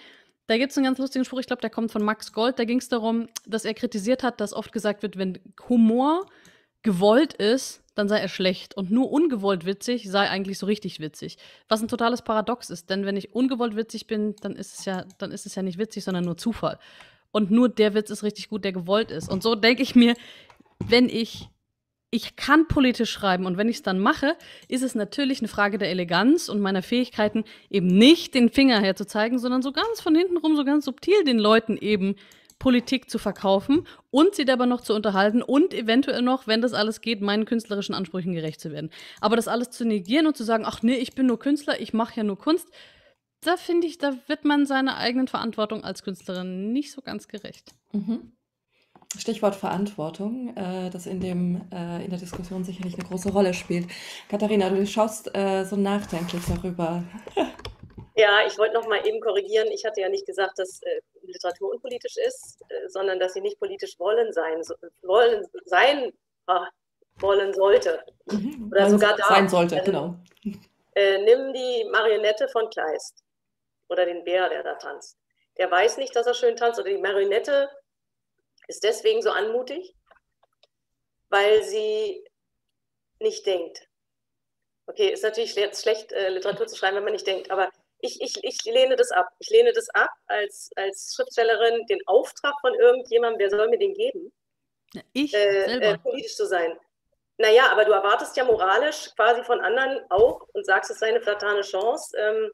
Da gibt es einen ganz lustigen Spruch, ich glaube, der kommt von Max Gold. Da ging es darum, dass er kritisiert hat, dass oft gesagt wird, wenn Humor gewollt ist, dann sei er schlecht. Und nur ungewollt witzig sei eigentlich so richtig witzig. Was ein totales Paradox ist, denn wenn ich ungewollt witzig bin, dann ist es ja, dann ist es ja nicht witzig, sondern nur Zufall. Und nur der Witz ist richtig gut, der gewollt ist. Und so denke ich mir, wenn ich Ich kann politisch schreiben und wenn ich es dann mache, ist es natürlich eine Frage der Eleganz und meiner Fähigkeiten, eben nicht den Finger herzuzeigen, sondern so ganz von hinten rum, so ganz subtil den Leuten eben Politik zu verkaufen und sie dabei noch zu unterhalten und eventuell noch, wenn das alles geht, meinen künstlerischen Ansprüchen gerecht zu werden. Aber das alles zu negieren und zu sagen, ach nee, ich bin nur Künstler, ich mache ja nur Kunst, da finde ich, da wird man seiner eigenen Verantwortung als Künstlerin nicht so ganz gerecht. Mhm. Stichwort Verantwortung, äh, das in, dem, äh, in der Diskussion sicherlich eine große Rolle spielt. Katharina, du schaust äh, so nachdenklich darüber. Ja, ich wollte noch mal eben korrigieren. Ich hatte ja nicht gesagt, dass äh, Literatur unpolitisch ist, äh, sondern dass sie nicht politisch wollen sein, so, wollen sein ah, wollen sollte. Mhm. Oder sogar sein darf. sollte, Also, genau. Äh, nimm die Marionette von Kleist oder den Bär, der da tanzt. Der weiß nicht, dass er schön tanzt, oder die Marionette ist deswegen so anmutig, weil sie nicht denkt. Okay, ist natürlich jetzt schlecht, äh, Literatur zu schreiben, wenn man nicht denkt, aber ich, ich, ich lehne das ab. Ich lehne das ab, als, als Schriftstellerin den Auftrag von irgendjemandem, wer soll mir den geben, Ich äh, selber. äh, politisch zu sein. Naja, aber du erwartest ja moralisch quasi von anderen auch und sagst, es sei eine vertane Chance, ähm,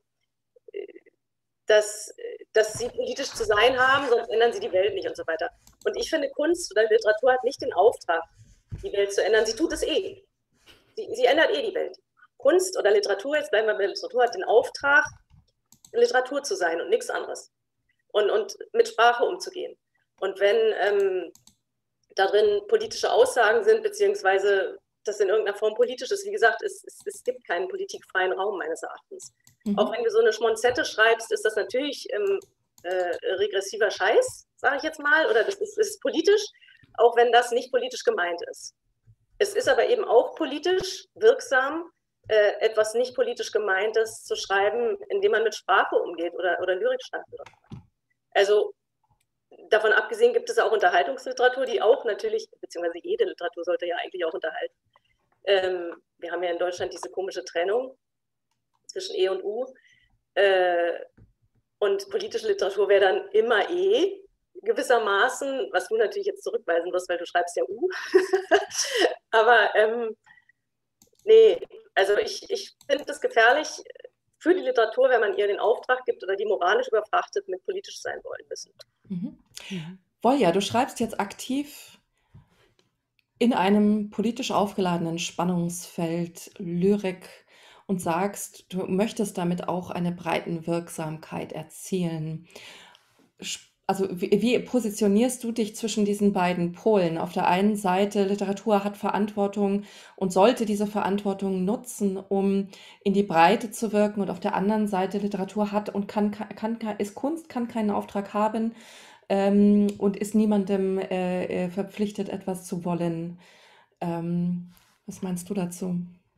dass, dass sie politisch zu sein haben, sonst ändern sie die Welt nicht und so weiter. Und ich finde, Kunst oder Literatur hat nicht den Auftrag, die Welt zu ändern. Sie tut es eh. Sie, sie ändert eh die Welt. Kunst oder Literatur, jetzt bleiben wir bei Literatur, hat den Auftrag, Literatur zu sein und nichts anderes. Und, und mit Sprache umzugehen. Und wenn ähm, da drin politische Aussagen sind, beziehungsweise das in irgendeiner Form politisch ist, wie gesagt, es, es, es gibt keinen politikfreien Raum meines Erachtens. Mhm. Auch wenn du so eine Schmonzette schreibst, ist das natürlich ähm, äh, regressiver Scheiß, sage ich jetzt mal, oder das ist, ist politisch, auch wenn das nicht politisch gemeint ist. Es ist aber eben auch politisch wirksam, äh, etwas nicht politisch Gemeintes zu schreiben, indem man mit Sprache umgeht oder, oder Lyrik schreibt. Also davon abgesehen gibt es auch Unterhaltungsliteratur, die auch natürlich, beziehungsweise jede Literatur sollte ja eigentlich auch unterhalten. Ähm, wir haben ja in Deutschland diese komische Trennung zwischen E und U. Äh, und politische Literatur wäre dann immer E, gewissermaßen, was du natürlich jetzt zurückweisen wirst, weil du schreibst ja U. Aber ähm, nee, also ich, ich finde es gefährlich für die Literatur, wenn man ihr den Auftrag gibt oder die moralisch überfrachtet mit politisch sein wollen müssen. Mhm. Mhm. Volja, du schreibst jetzt aktiv in einem politisch aufgeladenen Spannungsfeld Lyrik und sagst, du möchtest damit auch eine Breitenwirksamkeit erzielen. Also wie, wie positionierst du dich zwischen diesen beiden Polen? Auf der einen Seite, Literatur hat Verantwortung und sollte diese Verantwortung nutzen, um in die Breite zu wirken. Und auf der anderen Seite, Literatur hat und kann, kann, kann ist Kunst, kann keinen Auftrag haben ähm, und ist niemandem äh, verpflichtet, etwas zu wollen. Ähm, was meinst du dazu?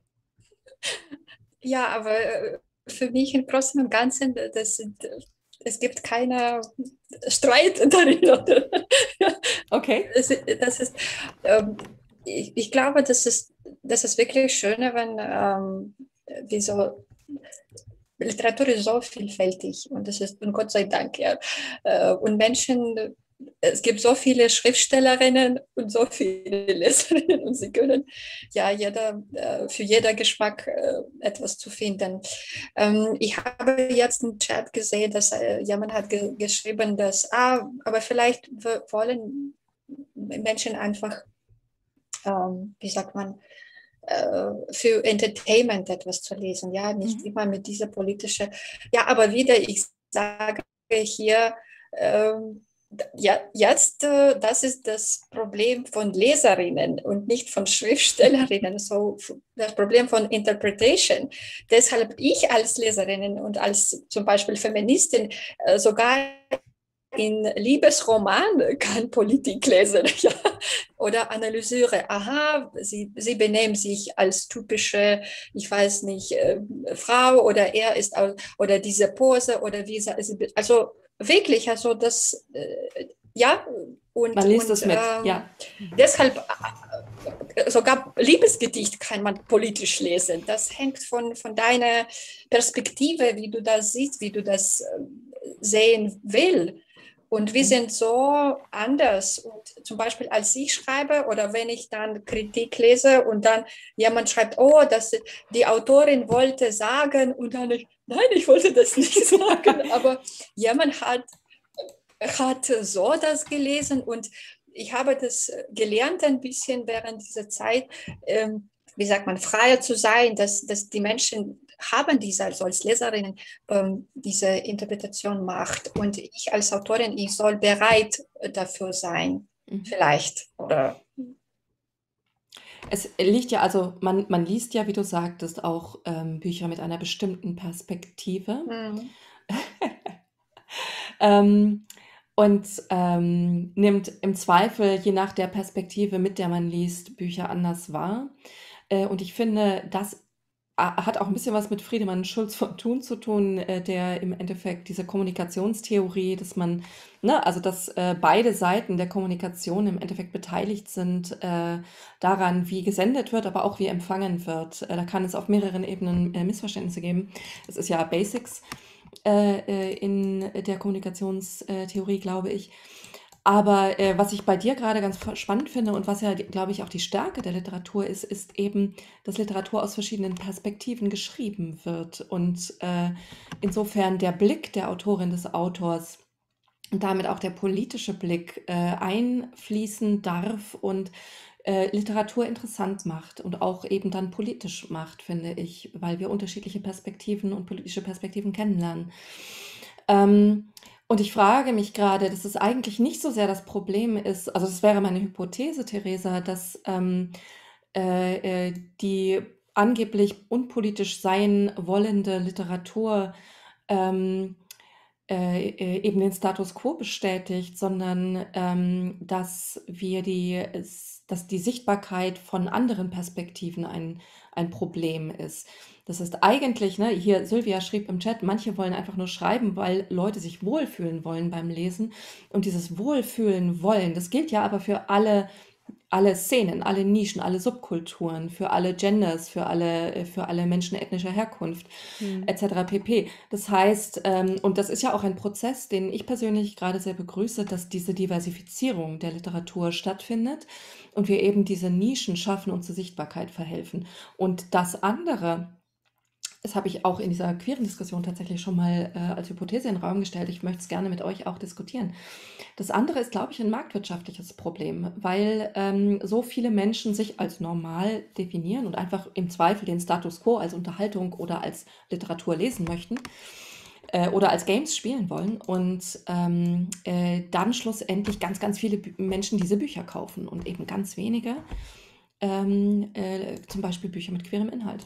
Ja, aber für mich im Großen und Ganzen, das sind, es gibt keinen Streit darin. Okay. Das, das ist, ähm, ich, ich glaube, das ist, das ist wirklich schön, wenn ähm, wie so, Literatur ist so vielfältig und das ist, und Gott sei Dank, ja. Und Menschen, es gibt so viele Schriftstellerinnen und so viele Leserinnen und sie können ja jeder, für jeder Geschmack etwas zu finden. Ich habe jetzt im Chat gesehen, dass jemand hat ge geschrieben, dass, ah, aber vielleicht wollen Menschen einfach, ähm, wie sagt man, für Entertainment etwas zu lesen, ja, nicht mhm. immer mit dieser politischen, ja, aber wieder, ich sage hier, ähm, ja, jetzt, äh, das ist das Problem von Leserinnen und nicht von Schriftstellerinnen, so das Problem von Interpretation. Deshalb ich als Leserin und als zum Beispiel Feministin äh, sogar in Liebesroman kann Politik lesen, ja, oder analysiere, aha, sie, sie benehmen sich als typische, ich weiß nicht, äh, Frau oder er ist, oder diese Pose oder wie sie, also wirklich, also das, äh, ja, und, Man liest und es mit, ähm, ja. deshalb äh, sogar Liebesgedicht kann man politisch lesen. Das hängt von, von deiner Perspektive, wie du das siehst, wie du das äh, sehen willst. Und wir Mhm. sind so anders. Und zum Beispiel, als ich schreibe oder wenn ich dann Kritik lese und dann jemand schreibt, oh, das, die Autorin wollte sagen und dann, ich, nein, ich wollte das nicht sagen, aber jemand hat, hat so das gelesen und ich habe das gelernt ein bisschen während dieser Zeit, ähm, wie sagt man, freier zu sein, dass, dass die Menschen haben diese, also als Leserinnen, ähm, diese Interpretation macht. Und ich als Autorin, ich soll bereit dafür sein, Mhm. vielleicht. Oder Es liegt ja, also man, man liest ja, wie du sagtest, auch ähm, Bücher mit einer bestimmten Perspektive. mhm. ähm, und ähm, nimmt im Zweifel, je nach der Perspektive, mit der man liest, Bücher anders wahr. Äh, und ich finde, das a- hat auch ein bisschen was mit Friedemann Schulz von Thun zu tun, äh, der im Endeffekt diese Kommunikationstheorie, dass man, ne, also dass äh, beide Seiten der Kommunikation im Endeffekt beteiligt sind äh, daran, wie gesendet wird, aber auch wie empfangen wird. Äh, da kann es auf mehreren Ebenen äh, Missverständnisse geben. Das ist ja Basics äh, äh, in der Kommunikationstheorie, glaube ich. Aber äh, was ich bei dir gerade ganz fa- spannend finde und was ja, glaube ich, auch die Stärke der Literatur ist, ist eben, dass Literatur aus verschiedenen Perspektiven geschrieben wird und äh, insofern der Blick der Autorin, des Autors und damit auch der politische Blick äh, einfließen darf und äh, Literatur interessant macht und auch eben dann politisch macht, finde ich, weil wir unterschiedliche Perspektiven und politische Perspektiven kennenlernen. Ähm, und ich frage mich gerade, dass es eigentlich nicht so sehr das Problem ist, also das wäre meine Hypothese, Theresa, dass ähm, äh, äh, die angeblich unpolitisch sein wollende Literatur ähm, äh, äh, eben den Status quo bestätigt, sondern ähm, dass wir die, es, dass die Sichtbarkeit von anderen Perspektiven ein, ein Problem ist. Das ist eigentlich, ne, hier Sylvia schrieb im Chat, manche wollen einfach nur schreiben, weil Leute sich wohlfühlen wollen beim Lesen. Und dieses Wohlfühlen wollen, das gilt ja aber für alle alle Szenen, alle Nischen, alle Subkulturen, für alle Genders, für alle, äh, für alle Menschen ethnischer Herkunft, Hm. et cetera pp. Das heißt, ähm, und das ist ja auch ein Prozess, den ich persönlich gerade sehr begrüße, dass diese Diversifizierung der Literatur stattfindet und wir eben diese Nischen schaffen und zur Sichtbarkeit verhelfen. Und das andere, das habe ich auch in dieser queeren Diskussion tatsächlich schon mal äh, als Hypothese in den Raum gestellt. Ich möchte es gerne mit euch auch diskutieren. Das andere ist, glaube ich, ein marktwirtschaftliches Problem, weil ähm, so viele Menschen sich als normal definieren und einfach im Zweifel den Status quo als Unterhaltung oder als Literatur lesen möchten äh, oder als Games spielen wollen und ähm, äh, dann schlussendlich ganz, ganz viele Bü Menschen diese Bücher kaufen und eben ganz wenige ähm, äh, zum Beispiel Bücher mit queerem Inhalt.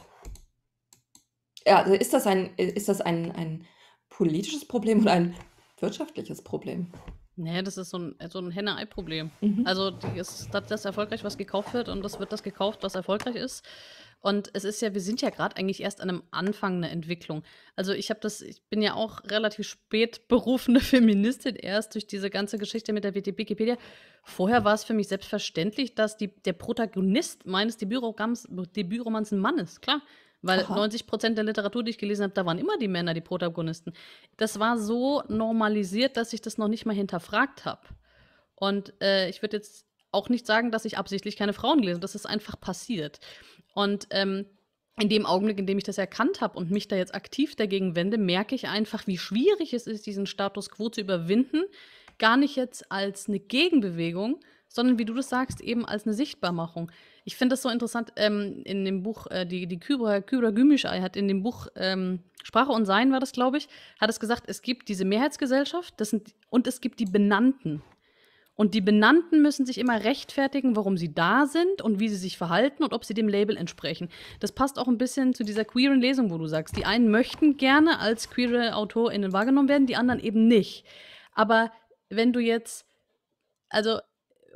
Ja, also ist das ein, ist das ein, ein politisches Problem oder ein wirtschaftliches Problem? Nee, das ist so ein, so ein Henne-Ei-Problem. Mhm. Also die ist, das, das erfolgreich, was gekauft wird, und das wird das gekauft, was erfolgreich ist. Und es ist ja, wir sind ja gerade eigentlich erst an einem Anfang einer Entwicklung. Also ich habe das, ich bin ja auch relativ spät berufene Feministin, erst durch diese ganze Geschichte mit der Wikipedia. Vorher war es für mich selbstverständlich, dass die, der Protagonist meines Debütromans, Debütromans ein Mann ist, klar. Weil Aha. neunzig Prozent der Literatur, die ich gelesen habe, da waren immer die Männer die Protagonisten. Das war so normalisiert, dass ich das noch nicht mal hinterfragt habe. Und äh, ich würde jetzt auch nicht sagen, dass ich absichtlich keine Frauen lese. Das ist einfach passiert. Und ähm, in dem Augenblick, in dem ich das erkannt habe und mich da jetzt aktiv dagegen wende, merke ich einfach, wie schwierig es ist, diesen Status quo zu überwinden. Gar nicht jetzt als eine Gegenbewegung, sondern wie du das sagst, eben als eine Sichtbarmachung. Ich finde das so interessant, ähm, in dem Buch, äh, die, die Kübra, Kübra Gümüşay hat in dem Buch ähm, Sprache und Sein war das, glaube ich, hat es gesagt, es gibt diese Mehrheitsgesellschaft, das sind, und es gibt die Benannten. Und die Benannten müssen sich immer rechtfertigen, warum sie da sind und wie sie sich verhalten und ob sie dem Label entsprechen. Das passt auch ein bisschen zu dieser queeren Lesung, wo du sagst, die einen möchten gerne als queere AutorInnen wahrgenommen werden, die anderen eben nicht. Aber wenn du jetzt, also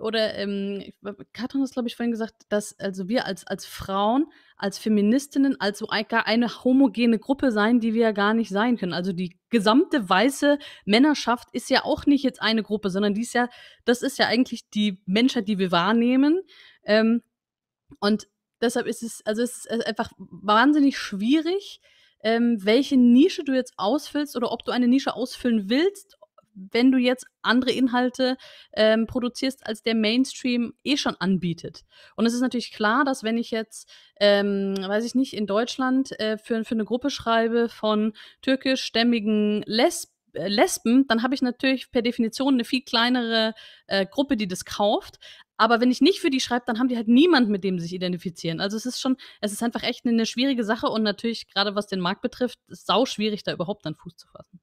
oder ähm, Katrin hat, glaube ich, vorhin gesagt, dass also wir als, als Frauen, als Feministinnen, als so ein, gar eine homogene Gruppe sein, die wir ja gar nicht sein können. Also die gesamte weiße Männerschaft ist ja auch nicht jetzt eine Gruppe, sondern die ist ja, das ist ja eigentlich die Menschheit, die wir wahrnehmen. Ähm, und deshalb ist es, also es ist einfach wahnsinnig schwierig, ähm, welche Nische du jetzt ausfüllst oder ob du eine Nische ausfüllen willst, wenn du jetzt andere Inhalte ähm, produzierst, als der Mainstream eh schon anbietet. Und es ist natürlich klar, dass wenn ich jetzt, ähm, weiß ich nicht, in Deutschland äh, für, für eine Gruppe schreibe von türkischstämmigen Lesben, äh, Lesben, dann habe ich natürlich per Definition eine viel kleinere äh, Gruppe, die das kauft. Aber wenn ich nicht für die schreibe, dann haben die halt niemand, mit dem sie sich identifizieren. Also es ist schon, es ist einfach echt eine schwierige Sache und natürlich, gerade was den Markt betrifft, ist sau schwierig, da überhaupt einen Fuß zu fassen.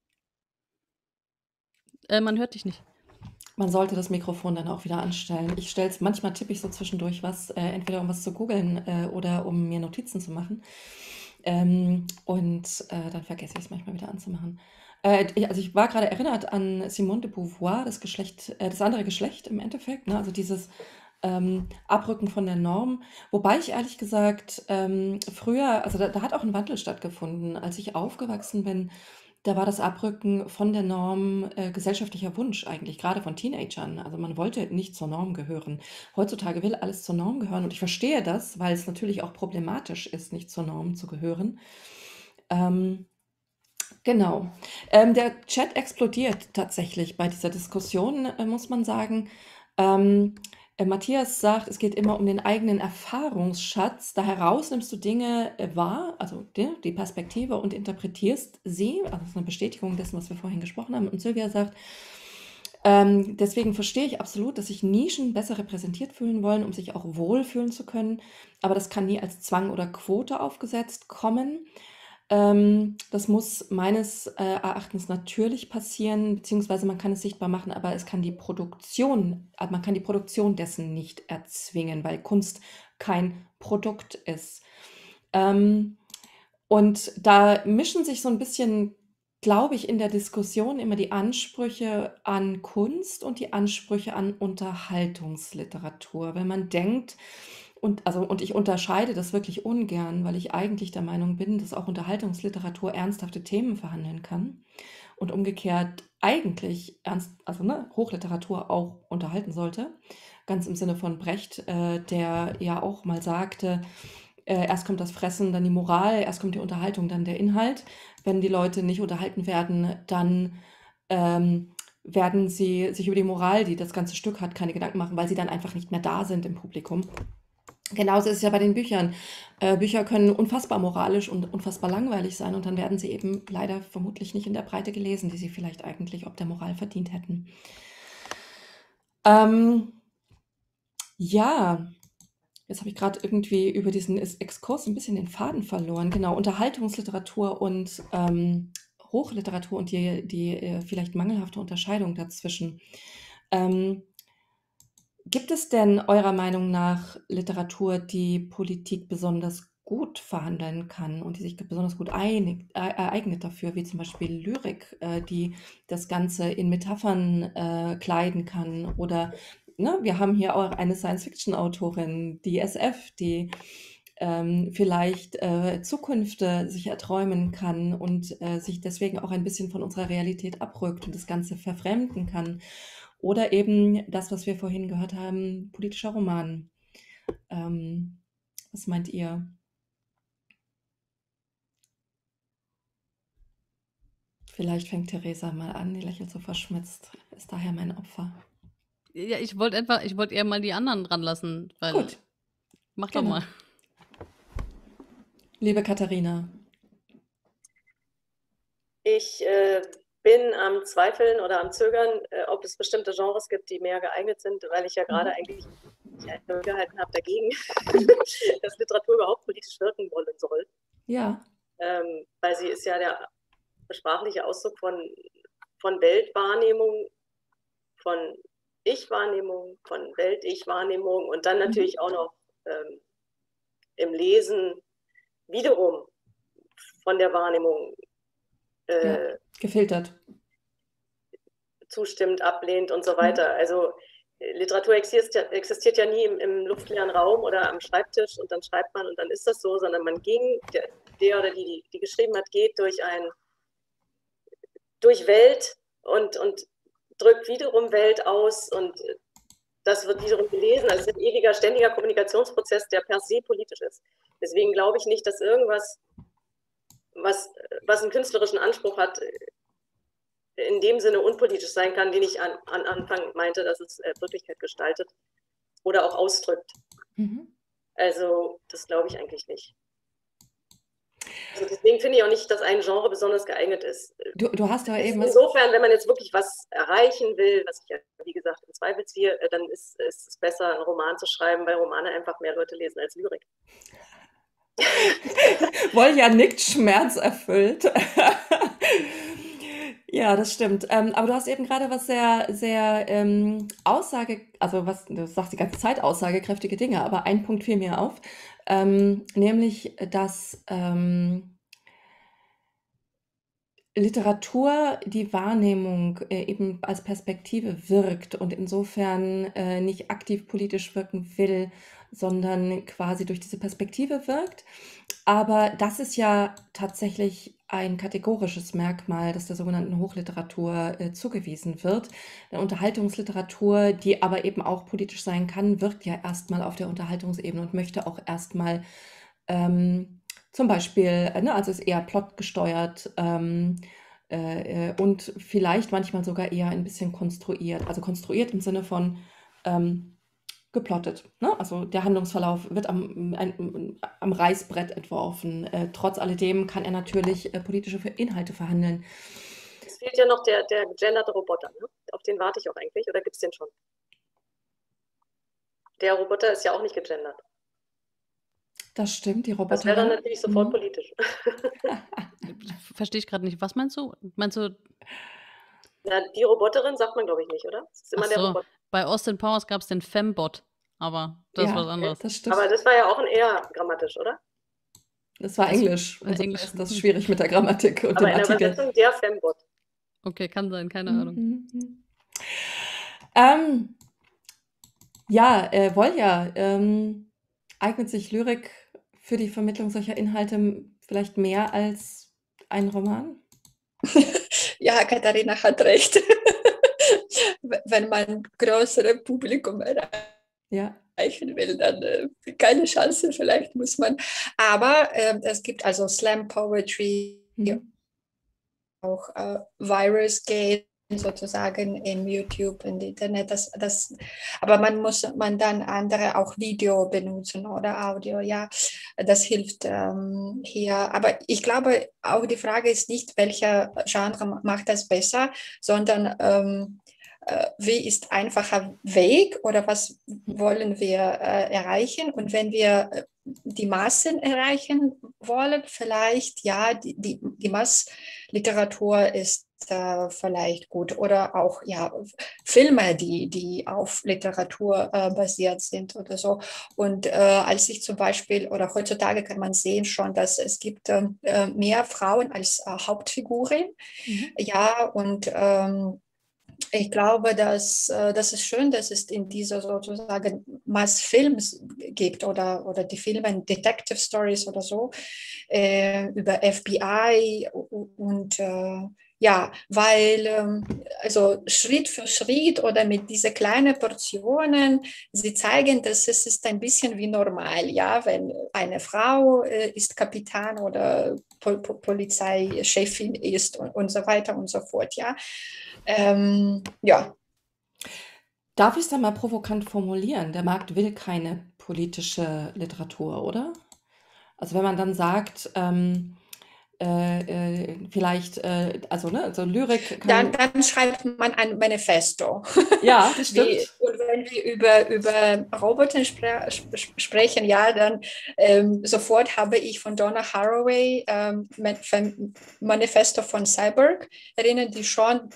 Äh, man hört dich nicht. Man sollte das Mikrofon dann auch wieder anstellen. Ich stelle es, manchmal tippe ich so zwischendurch was, äh, entweder um was zu googeln äh, oder um mir Notizen zu machen. Ähm, und äh, dann vergesse ich es manchmal wieder anzumachen. Äh, ich, also ich war gerade erinnert an Simone de Beauvoir, das Geschlecht, äh, das andere Geschlecht im Endeffekt, ne? Also dieses ähm, Abrücken von der Norm. Wobei ich ehrlich gesagt ähm, früher, also da, da hat auch ein Wandel stattgefunden. Als ich aufgewachsen bin, da war das Abrücken von der Norm äh, gesellschaftlicher Wunsch eigentlich, gerade von Teenagern. Also man wollte nicht zur Norm gehören. Heutzutage will alles zur Norm gehören und ich verstehe das, weil es natürlich auch problematisch ist, nicht zur Norm zu gehören. Ähm, genau. Ähm, der Chat explodiert tatsächlich bei dieser Diskussion, äh, muss man sagen. Ähm, äh, Matthias sagt, es geht immer um den eigenen Erfahrungsschatz. Da heraus nimmst du Dinge äh, wahr, also die, die Perspektive und interpretierst sie. Also das ist eine Bestätigung dessen, was wir vorhin gesprochen haben. Und Sylvia sagt, ähm, deswegen verstehe ich absolut, dass sich Nischen besser repräsentiert fühlen wollen, um sich auch wohlfühlen zu können. Aber das kann nie als Zwang oder Quote aufgesetzt kommen. Ähm, das muss meines äh, Erachtens natürlich passieren, beziehungsweise man kann es sichtbar machen, aber es kann die Produktion, äh, man kann die Produktion dessen nicht erzwingen, weil Kunst kein Produkt ist. Ähm, und da mischen sich so ein bisschen, glaube ich, in der Diskussion immer die Ansprüche an Kunst und die Ansprüche an Unterhaltungsliteratur. Wenn man denkt, und, also, und ich unterscheide das wirklich ungern, weil ich eigentlich der Meinung bin, dass auch Unterhaltungsliteratur ernsthafte Themen verhandeln kann und umgekehrt eigentlich ernst, also ne, Hochliteratur auch unterhalten sollte. Ganz im Sinne von Brecht, äh, der ja auch mal sagte, äh, erst kommt das Fressen, dann die Moral, erst kommt die Unterhaltung, dann der Inhalt. Wenn die Leute nicht unterhalten werden, dann ähm, werden sie sich über die Moral, die das ganze Stück hat, keine Gedanken machen, weil sie dann einfach nicht mehr da sind im Publikum. Genauso ist es ja bei den Büchern. Äh, Bücher können unfassbar moralisch und unfassbar langweilig sein und dann werden sie eben leider vermutlich nicht in der Breite gelesen, die sie vielleicht eigentlich ob der Moral verdient hätten. Ähm, ja, jetzt habe ich gerade irgendwie über diesen Is- Exkurs ein bisschen den Faden verloren. Genau, Unterhaltungsliteratur und ähm, Hochliteratur und die, die äh, vielleicht mangelhafte Unterscheidung dazwischen. Ähm, Gibt es denn eurer Meinung nach Literatur, die Politik besonders gut verhandeln kann und die sich besonders gut einig, äh, eignet dafür, wie zum Beispiel Lyrik, äh, die das Ganze in Metaphern äh, kleiden kann? Oder ne, wir haben hier auch eine Science-Fiction-Autorin, die S F, die ähm, vielleicht äh, Zukünfte sich erträumen kann und äh, sich deswegen auch ein bisschen von unserer Realität abrückt und das Ganze verfremden kann. Oder eben das, was wir vorhin gehört haben, politischer Roman. Ähm, was meint ihr? Vielleicht fängt Theresa mal an, die lächelt so verschmitzt. Ist daher mein Opfer. Ja, ich wollte einfach, ich wollte eher mal die anderen dran lassen, weil. Gut. Mach Genau. doch mal. Liebe Katharina. Ich äh, bin am Zweifeln oder am Zögern, äh, ob es bestimmte Genres gibt, die mehr geeignet sind, weil ich ja gerade Mhm. eigentlich eine gehalten habe dagegen, dass Literatur überhaupt politisch wirken wollen soll. Ja. Ähm, weil sie ist ja der sprachliche Ausdruck von, von Weltwahrnehmung, von Ich-Wahrnehmung, von Welt-Ich-Wahrnehmung und dann natürlich auch noch ähm, im Lesen wiederum von der Wahrnehmung äh, Ja, gefiltert. zustimmt, ablehnt und so weiter. Also Literatur existiert ja, existiert ja nie im, im luftleeren Raum oder am Schreibtisch und dann schreibt man und dann ist das so, sondern man ging, der, der oder die, die geschrieben hat, geht durch ein, durch Welt und, und drückt wiederum Welt aus und das wird wiederum gelesen. Also es ist ein ewiger, ständiger Kommunikationsprozess, der per se politisch ist. Deswegen glaube ich nicht, dass irgendwas, was, was einen künstlerischen Anspruch hat, in dem Sinne unpolitisch sein kann, den ich an, an Anfang meinte, dass es äh, Wirklichkeit gestaltet oder auch ausdrückt. Mhm. Also das glaube ich eigentlich nicht. Also deswegen finde ich auch nicht, dass ein Genre besonders geeignet ist. Du, du hast ja eben... Insofern, wenn man jetzt wirklich was erreichen will, was ich ja, wie gesagt, in Zweifel ziehe, dann ist, ist es besser, einen Roman zu schreiben, weil Romane einfach mehr Leute lesen als Lyrik. Volja nickt schmerzerfüllt. Ja, das stimmt. Ähm, aber du hast eben gerade was sehr, sehr ähm, Aussage, also was, du sagst die ganze Zeit aussagekräftige Dinge, aber ein Punkt fiel mir auf, ähm, nämlich, dass ähm, Literatur die Wahrnehmung äh, eben als Perspektive wirkt und insofern äh, nicht aktiv politisch wirken will, sondern quasi durch diese Perspektive wirkt. Aber das ist ja tatsächlich ein kategorisches Merkmal, das der sogenannten Hochliteratur äh, zugewiesen wird. Eine Unterhaltungsliteratur, die aber eben auch politisch sein kann, wirkt ja erstmal auf der Unterhaltungsebene und möchte auch erstmal ähm, zum Beispiel, äh, ne, also ist eher plotgesteuert ähm, äh, äh, und vielleicht manchmal sogar eher ein bisschen konstruiert. Also konstruiert im Sinne von ähm, geplottet. Ne? Also der Handlungsverlauf wird am, ein, am Reißbrett entworfen. Äh, trotz alledem kann er natürlich äh, politische Inhalte verhandeln. Es fehlt ja noch der, der gegenderte Roboter. Ne? Auf den warte ich auch eigentlich. Oder gibt es den schon? Der Roboter ist ja auch nicht gegendert. Das stimmt, die Roboter. Das wäre dann natürlich sofort mhm. politisch. Verstehe ich gerade nicht. Was meinst du? Meinst du... Na, die Roboterin sagt man, glaube ich, nicht, oder? Das ist immer Ach der so. Roboter. Bei Austin Powers gab es den Fembot, aber das ja, ist was anderes. Das stimmt. Aber das war ja auch ein eher grammatisch, oder? Das war das Englisch. War Englisch. Ist das schwierig mit der Grammatik und aber dem in Artikel. der Übersetzung der Fembot. Okay, kann sein, keine mhm. Ahnung. Ähm, ja, äh, Volja, ähm, eignet sich Lyrik für die Vermittlung solcher Inhalte vielleicht mehr als ein Roman? Ja, Katharina hat recht. Wenn man größere Publikum erreichen ja. will, dann äh, keine Chance, vielleicht muss man. Aber äh, es gibt also Slam Poetry, mhm. auch äh, Virus Gate sozusagen in YouTube, im Internet. Das, das, aber man muss man dann andere auch Video benutzen oder Audio, ja, das hilft ähm, hier. Aber ich glaube, auch die Frage ist nicht, welcher Genre macht das besser, sondern ähm, äh, wie ist einfacher Weg oder was wollen wir äh, erreichen? Und wenn wir äh, die Massen erreichen wollen, vielleicht, ja, die, die, die Massliteratur ist äh, vielleicht gut oder auch, ja, Filme, die, die auf Literatur äh, basiert sind oder so. Und äh, als ich zum Beispiel, oder heutzutage kann man sehen schon, dass es gibt äh, mehr Frauen als äh, Hauptfiguren, mhm. ja, und ähm, ich glaube, dass äh, das ist schön, dass es in dieser sozusagen Massfilms gibt oder, oder die Filme Detective Stories oder so äh, über F B I und äh, ja, weil ähm, also Schritt für Schritt oder mit diesen kleinen Portionen, sie zeigen, dass es ist ein bisschen wie normal, ja, wenn eine Frau äh, ist Kapitän oder Pol- Pol- Polizeichefin ist und, und so weiter und so fort, ja. Ähm, ja. Darf ich es dann mal provokant formulieren? Der Markt will keine politische Literatur, oder? Also wenn man dann sagt, ähm, äh, äh, vielleicht, äh, also ne, also Lyrik kann... Dann, dann schreibt man ein Manifesto. Ja, das stimmt. Wie, und wenn wir über, über Roboter spre sprechen, ja, dann ähm, sofort habe ich von Donna Haraway ähm, Manifesto von Cyborg erinnern, die schon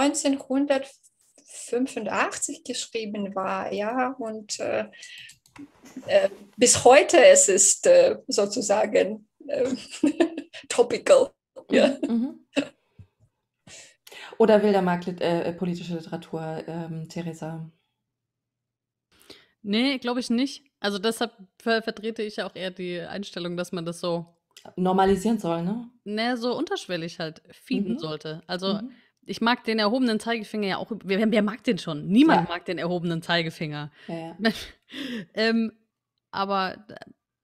neunzehnhundertfünfundachtzig geschrieben war, ja, und äh, äh, bis heute es ist äh, sozusagen äh, topical. Ja. Mhm. Oder will der Markt äh, politische Literatur, ähm, Theresa? Nee, glaube ich nicht. Also deshalb ver vertrete ich ja auch eher die Einstellung, dass man das so Normalisieren soll, ne? ne, so unterschwellig halt feeden Mhm. sollte. Also, Mhm. ich mag den erhobenen Zeigefinger ja auch üb wer wer mag den schon? Niemand Ja. mag den erhobenen Zeigefinger. Ja, ja. Ähm, aber d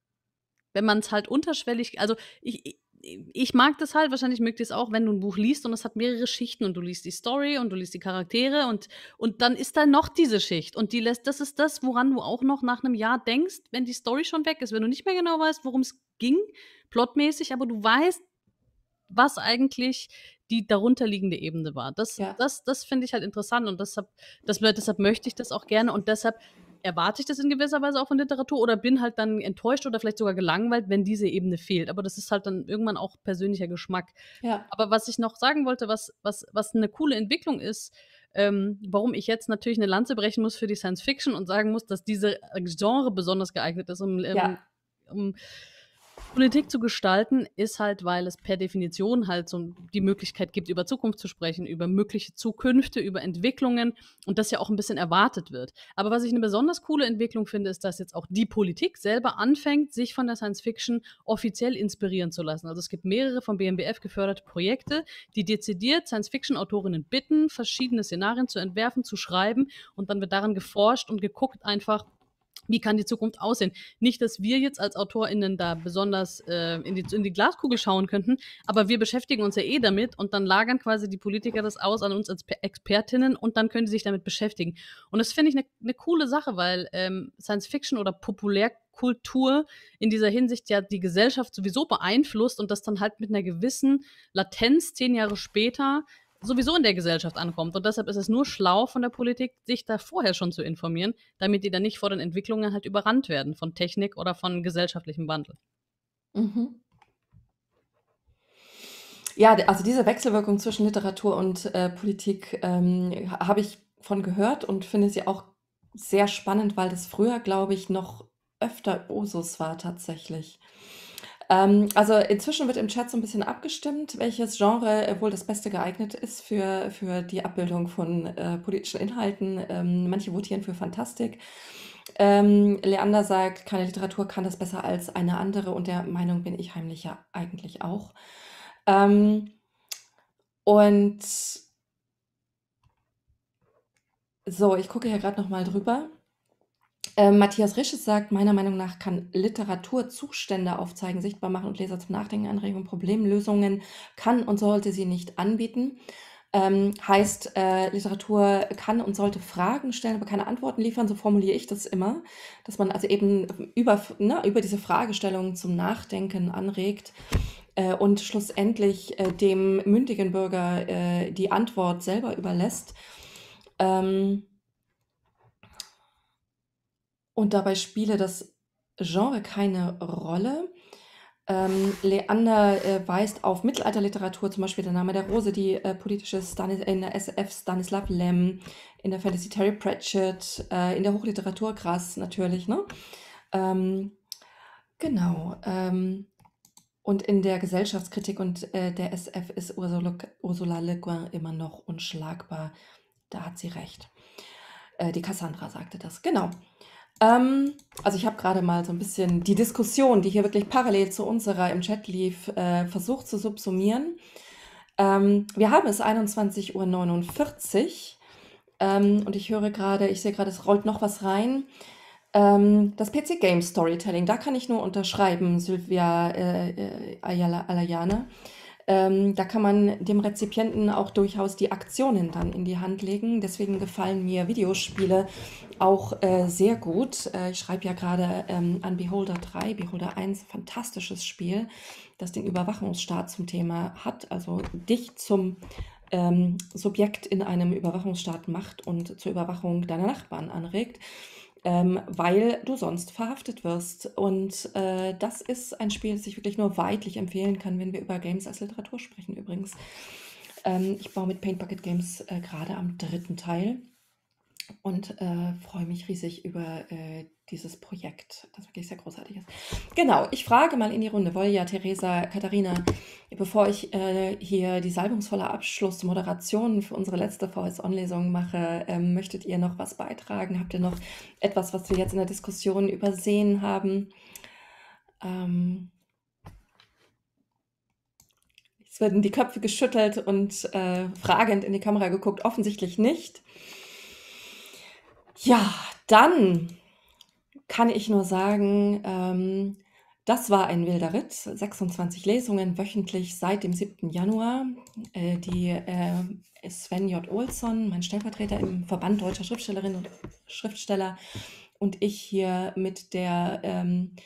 wenn man's halt unterschwellig also, ich i ich mag das halt, wahrscheinlich mögt ihr's auch, wenn du 'n Buch liest und es hat mehrere Schichten und du liest die Story und du liest die Charaktere und und dann ist da noch diese Schicht und die lässt das ist das, woran du auch noch nach 'nem Jahr denkst, wenn die Story schon weg ist, wenn du nicht mehr genau weißt, worum's ging plotmäßig, aber du weißt, was eigentlich die darunterliegende Ebene war. Das Ja. das das finde ich halt interessant und deshalb das deshalb möchte ich das auch gerne und deshalb erwarte ich das in gewisser Weise auch von Literatur oder bin halt dann enttäuscht oder vielleicht sogar gelangweilt, wenn diese Ebene fehlt. Aber das ist halt dann irgendwann auch persönlicher Geschmack. Ja. Aber was ich noch sagen wollte, was was was 'ne coole Entwicklung ist, ähm, warum ich jetzt natürlich 'ne Lanze brechen muss für die Science Fiction und sagen muss, dass diese, äh, Genre besonders geeignet ist, um ähm, Ja. um Politik zu gestalten, ist halt, weil es per Definition halt so die Möglichkeit gibt, über Zukunft zu sprechen, über mögliche Zukünfte, über Entwicklungen und das ja auch 'n bisschen erwartet wird. Aber was ich 'ne besonders coole Entwicklung finde, ist, dass jetzt auch die Politik selber anfängt, sich von der Science Fiction offiziell inspirieren zu lassen. Also, es gibt mehrere vom B M B F geförderte Projekte, die dezidiert Science-Fiction-Autorinnen bitten, verschiedene Szenarien zu entwerfen, zu schreiben und dann wird daran geforscht und geguckt einfach, wie kann die Zukunft aussehen? Nicht, dass wir jetzt als AutorInnen da besonders, äh, in die in die Glaskugel schauen könnten, aber wir beschäftigen uns ja eh damit und dann lagern quasi die Politiker das aus an uns als Pe Expertinnen und dann können die sich damit beschäftigen. Und das finde ich 'ne 'ne coole Sache, weil, ähm, Science Fiction oder Populärkultur in dieser Hinsicht ja die Gesellschaft sowieso beeinflusst und das dann halt mit 'ner gewissen Latenz zehn Jahre später sowieso in der Gesellschaft ankommt. Und deshalb ist es nur schlau von der Politik, sich da vorher schon zu informieren, damit die dann nicht vor den Entwicklungen halt überrannt werden von Technik oder von gesellschaftlichem Wandel. Mhm. Ja, d also diese Wechselwirkung zwischen Literatur und, äh, Politik, ähm, ha habe ich von gehört und finde sie auch sehr spannend, weil das früher, glaube ich, noch öfter Usus war tatsächlich. Ähm, also, inzwischen wird im Chat so 'n bisschen abgestimmt, welches Genre, äh, wohl das Beste geeignet ist für für die Abbildung von, äh, politischen Inhalten. Ähm, manche votieren für Fantastik. Ähm, Leander sagt: „Keine Literatur kann das besser als eine andere“, und der Meinung bin ich heimlich ja eigentlich auch. Ähm und so, ich gucke hier grad noch mal drüber. Ähm, Matthias Risches sagt: „Meiner Meinung nach kann Literatur Zustände aufzeigen, sichtbar machen und Leser zum Nachdenken anregen. Problemlösungen kann und sollte sie nicht anbieten.“ Ähm, heißt, äh, Literatur kann und sollte Fragen stellen, aber keine Antworten liefern, so formuliere ich das immer, dass man also eben über f ne, über diese Fragestellungen zum Nachdenken anregt, äh, und schlussendlich, äh, dem mündigen Bürger, äh, die Antwort selber überlässt. Ähm und dabei spiele das Genre keine Rolle. Ähm, Leander, äh, weist auf Mittelalterliteratur, zum Beispiel „Der Name der Rose“, die, äh, politische Stani in der S F Stanislaw Lem, in der Fantasy Terry Pratchett, äh, in der Hochliteratur Grass natürlich, ne? Ähm, genau, ähm, und in der Gesellschaftskritik und, äh, der S F ist Ursula K Ursula Le Guin immer noch unschlagbar. Da hat sie recht. Äh, die Cassandra sagte das, genau. Ähm, also, ich habe grade mal so 'n bisschen die Diskussion, die hier wirklich parallel zu unserer im Chat lief, äh, versucht zu subsumieren. Ähm, wir haben es einundzwanzig Uhr neunundvierzig, ähm, und ich höre grade ich sehe grade, es rollt noch was rein. Ähm, das P C Game Storytelling, da kann ich nur unterschreiben, Sylvia, äh, äh, Ayala Alayane. Ähm, da kann man dem Rezipienten auch durchaus die Aktionen dann in die Hand legen. Deswegen gefallen mir Videospiele auch, äh, sehr gut. Äh, ich schreibe ja grade, ähm, an Beholder drei, Beholder eins, fantastisches Spiel, das den Überwachungsstaat zum Thema hat, also dich zum, ähm, Subjekt in einem Überwachungsstaat macht und zur Überwachung deiner Nachbarn anregt, ähm, weil du sonst verhaftet wirst. Und, äh, das ist ein Spiel, das ich wirklich nur weidlich empfehlen kann, wenn wir über Games als Literatur sprechen übrigens. Ähm, ich baue mit Paint Bucket Games, äh, grade am dritten Teil. und äh, freue mich riesig über äh, dieses Projekt, das wirklich sehr großartig ist. Genau, ich frage mal in die Runde, Volja, Theresa, Katharina, bevor ich äh, hier die salbungsvolle Abschlussmoderation für unsere letzte V S-On-Lesung mache, ähm, möchtet ihr noch was beitragen? Habt ihr noch etwas, was wir jetzt in der Diskussion übersehen haben? Ähm, es werden die Köpfe geschüttelt und äh, fragend in die Kamera geguckt, offensichtlich nicht. Ja, dann kann ich nur sagen, ähm, das war ein wilder Ritt. sechsundzwanzig Lesungen wöchentlich seit dem siebten Januar. Äh, die äh, Sven J. Olsson, mein Stellvertreter im Verband Deutscher Schriftstellerinnen und Schriftsteller, und ich hier mit der ähm,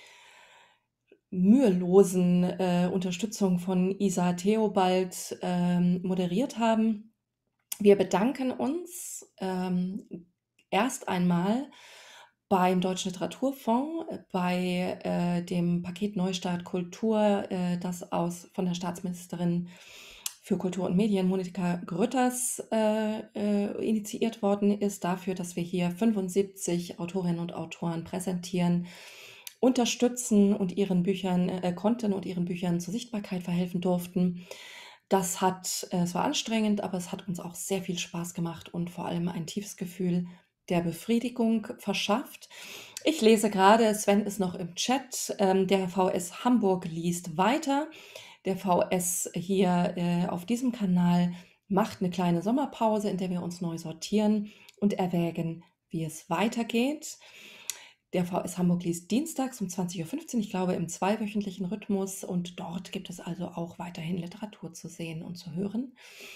mühelosen äh, Unterstützung von Isa Theobald ähm, moderiert haben. Wir bedanken uns ähm, erst einmal beim Deutschen Literaturfonds, äh, bei äh, dem Paket Neustart Kultur, äh, das aus, von der Staatsministerin für Kultur und Medien, Monika Grütters, äh, äh, initiiert worden ist, dafür, dass wir hier fünfundsiebzig Autorinnen und Autoren präsentieren, unterstützen und ihren Büchern äh, konnten und ihren Büchern zur Sichtbarkeit verhelfen durften. Das hat, äh, es war anstrengend, aber es hat uns auch sehr viel Spaß gemacht und vor allem ein tiefes Gefühl der Befriedigung verschafft. Ich lese gerade, Sven ist noch im Chat, ähm, der V S Hamburg liest weiter. Der V S hier äh, auf diesem Kanal macht eine kleine Sommerpause, in der wir uns neu sortieren und erwägen, wie es weitergeht. Der V S Hamburg liest dienstags um zwanzig Uhr fünfzehn, ich glaube im zweiwöchentlichen Rhythmus, und dort gibt es also auch weiterhin Literatur zu sehen und zu hören.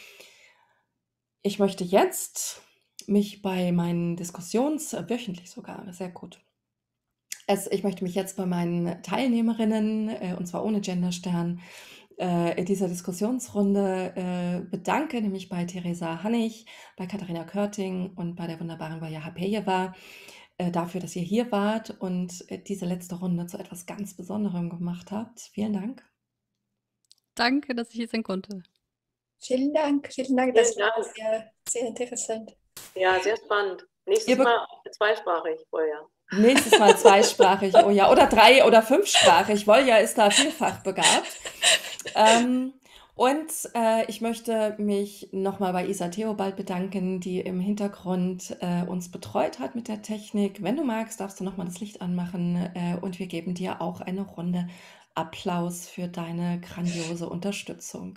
Ich möchte jetzt mich bei meinen Diskussions äh, wöchentlich sogar, sehr gut. Es, ich möchte mich jetzt bei meinen Teilnehmerinnen, äh, und zwar ohne Genderstern, äh, in dieser Diskussionsrunde äh, bedanken, nämlich bei Theresa Hannig, bei Katharina Körting und bei der wunderbaren Volja Hapejewa, äh, dafür, dass ihr hier wart und äh, diese letzte Runde zu etwas ganz Besonderem gemacht habt. Vielen Dank. Danke, dass ich hier sein konnte. Vielen Dank, vielen Dank. Das Vielen war Dank. sehr, sehr interessant. Ja, sehr spannend. Nächstes Ihr be- Mal zweisprachig, Volja. Nächstes Mal zweisprachig, oh ja, oder drei- oder fünfsprachig. Volja ist da vielfach begabt. Ähm, und äh, ich möchte mich nochmal bei Isa Theobald bedanken, die im Hintergrund äh, uns betreut hat mit der Technik. Wenn du magst, darfst du nochmal das Licht anmachen äh, und wir geben dir auch eine Runde Applaus für deine grandiose Unterstützung.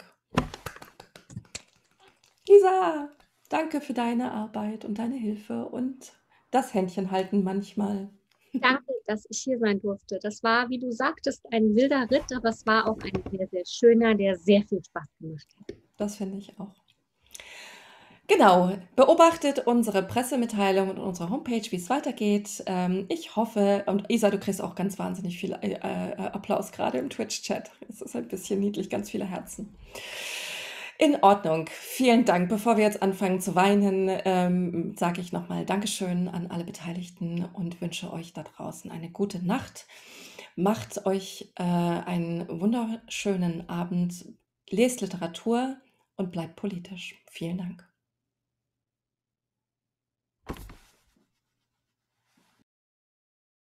Isa, danke für deine Arbeit und deine Hilfe und das Händchen halten manchmal. Danke, dass ich hier sein durfte. Das war, wie du sagtest, ein wilder Ritt, aber es war auch ein sehr, sehr schöner, der sehr viel Spaß gemacht hat. Das finde ich auch. Genau, beobachtet unsere Pressemitteilung und unsere Homepage, wie es weitergeht. Ähm, ich hoffe, und Isa, du kriegst auch ganz wahnsinnig viel äh, äh, Applaus gerade im Twitch-Chat. Es ist ein bisschen niedlich, ganz viele Herzen. In Ordnung, vielen Dank. Bevor wir jetzt anfangen zu weinen, ähm, sage ich nochmal Dankeschön an alle Beteiligten und wünsche euch da draußen eine gute Nacht. Macht euch äh, einen wunderschönen Abend, lest Literatur und bleibt politisch. Vielen Dank.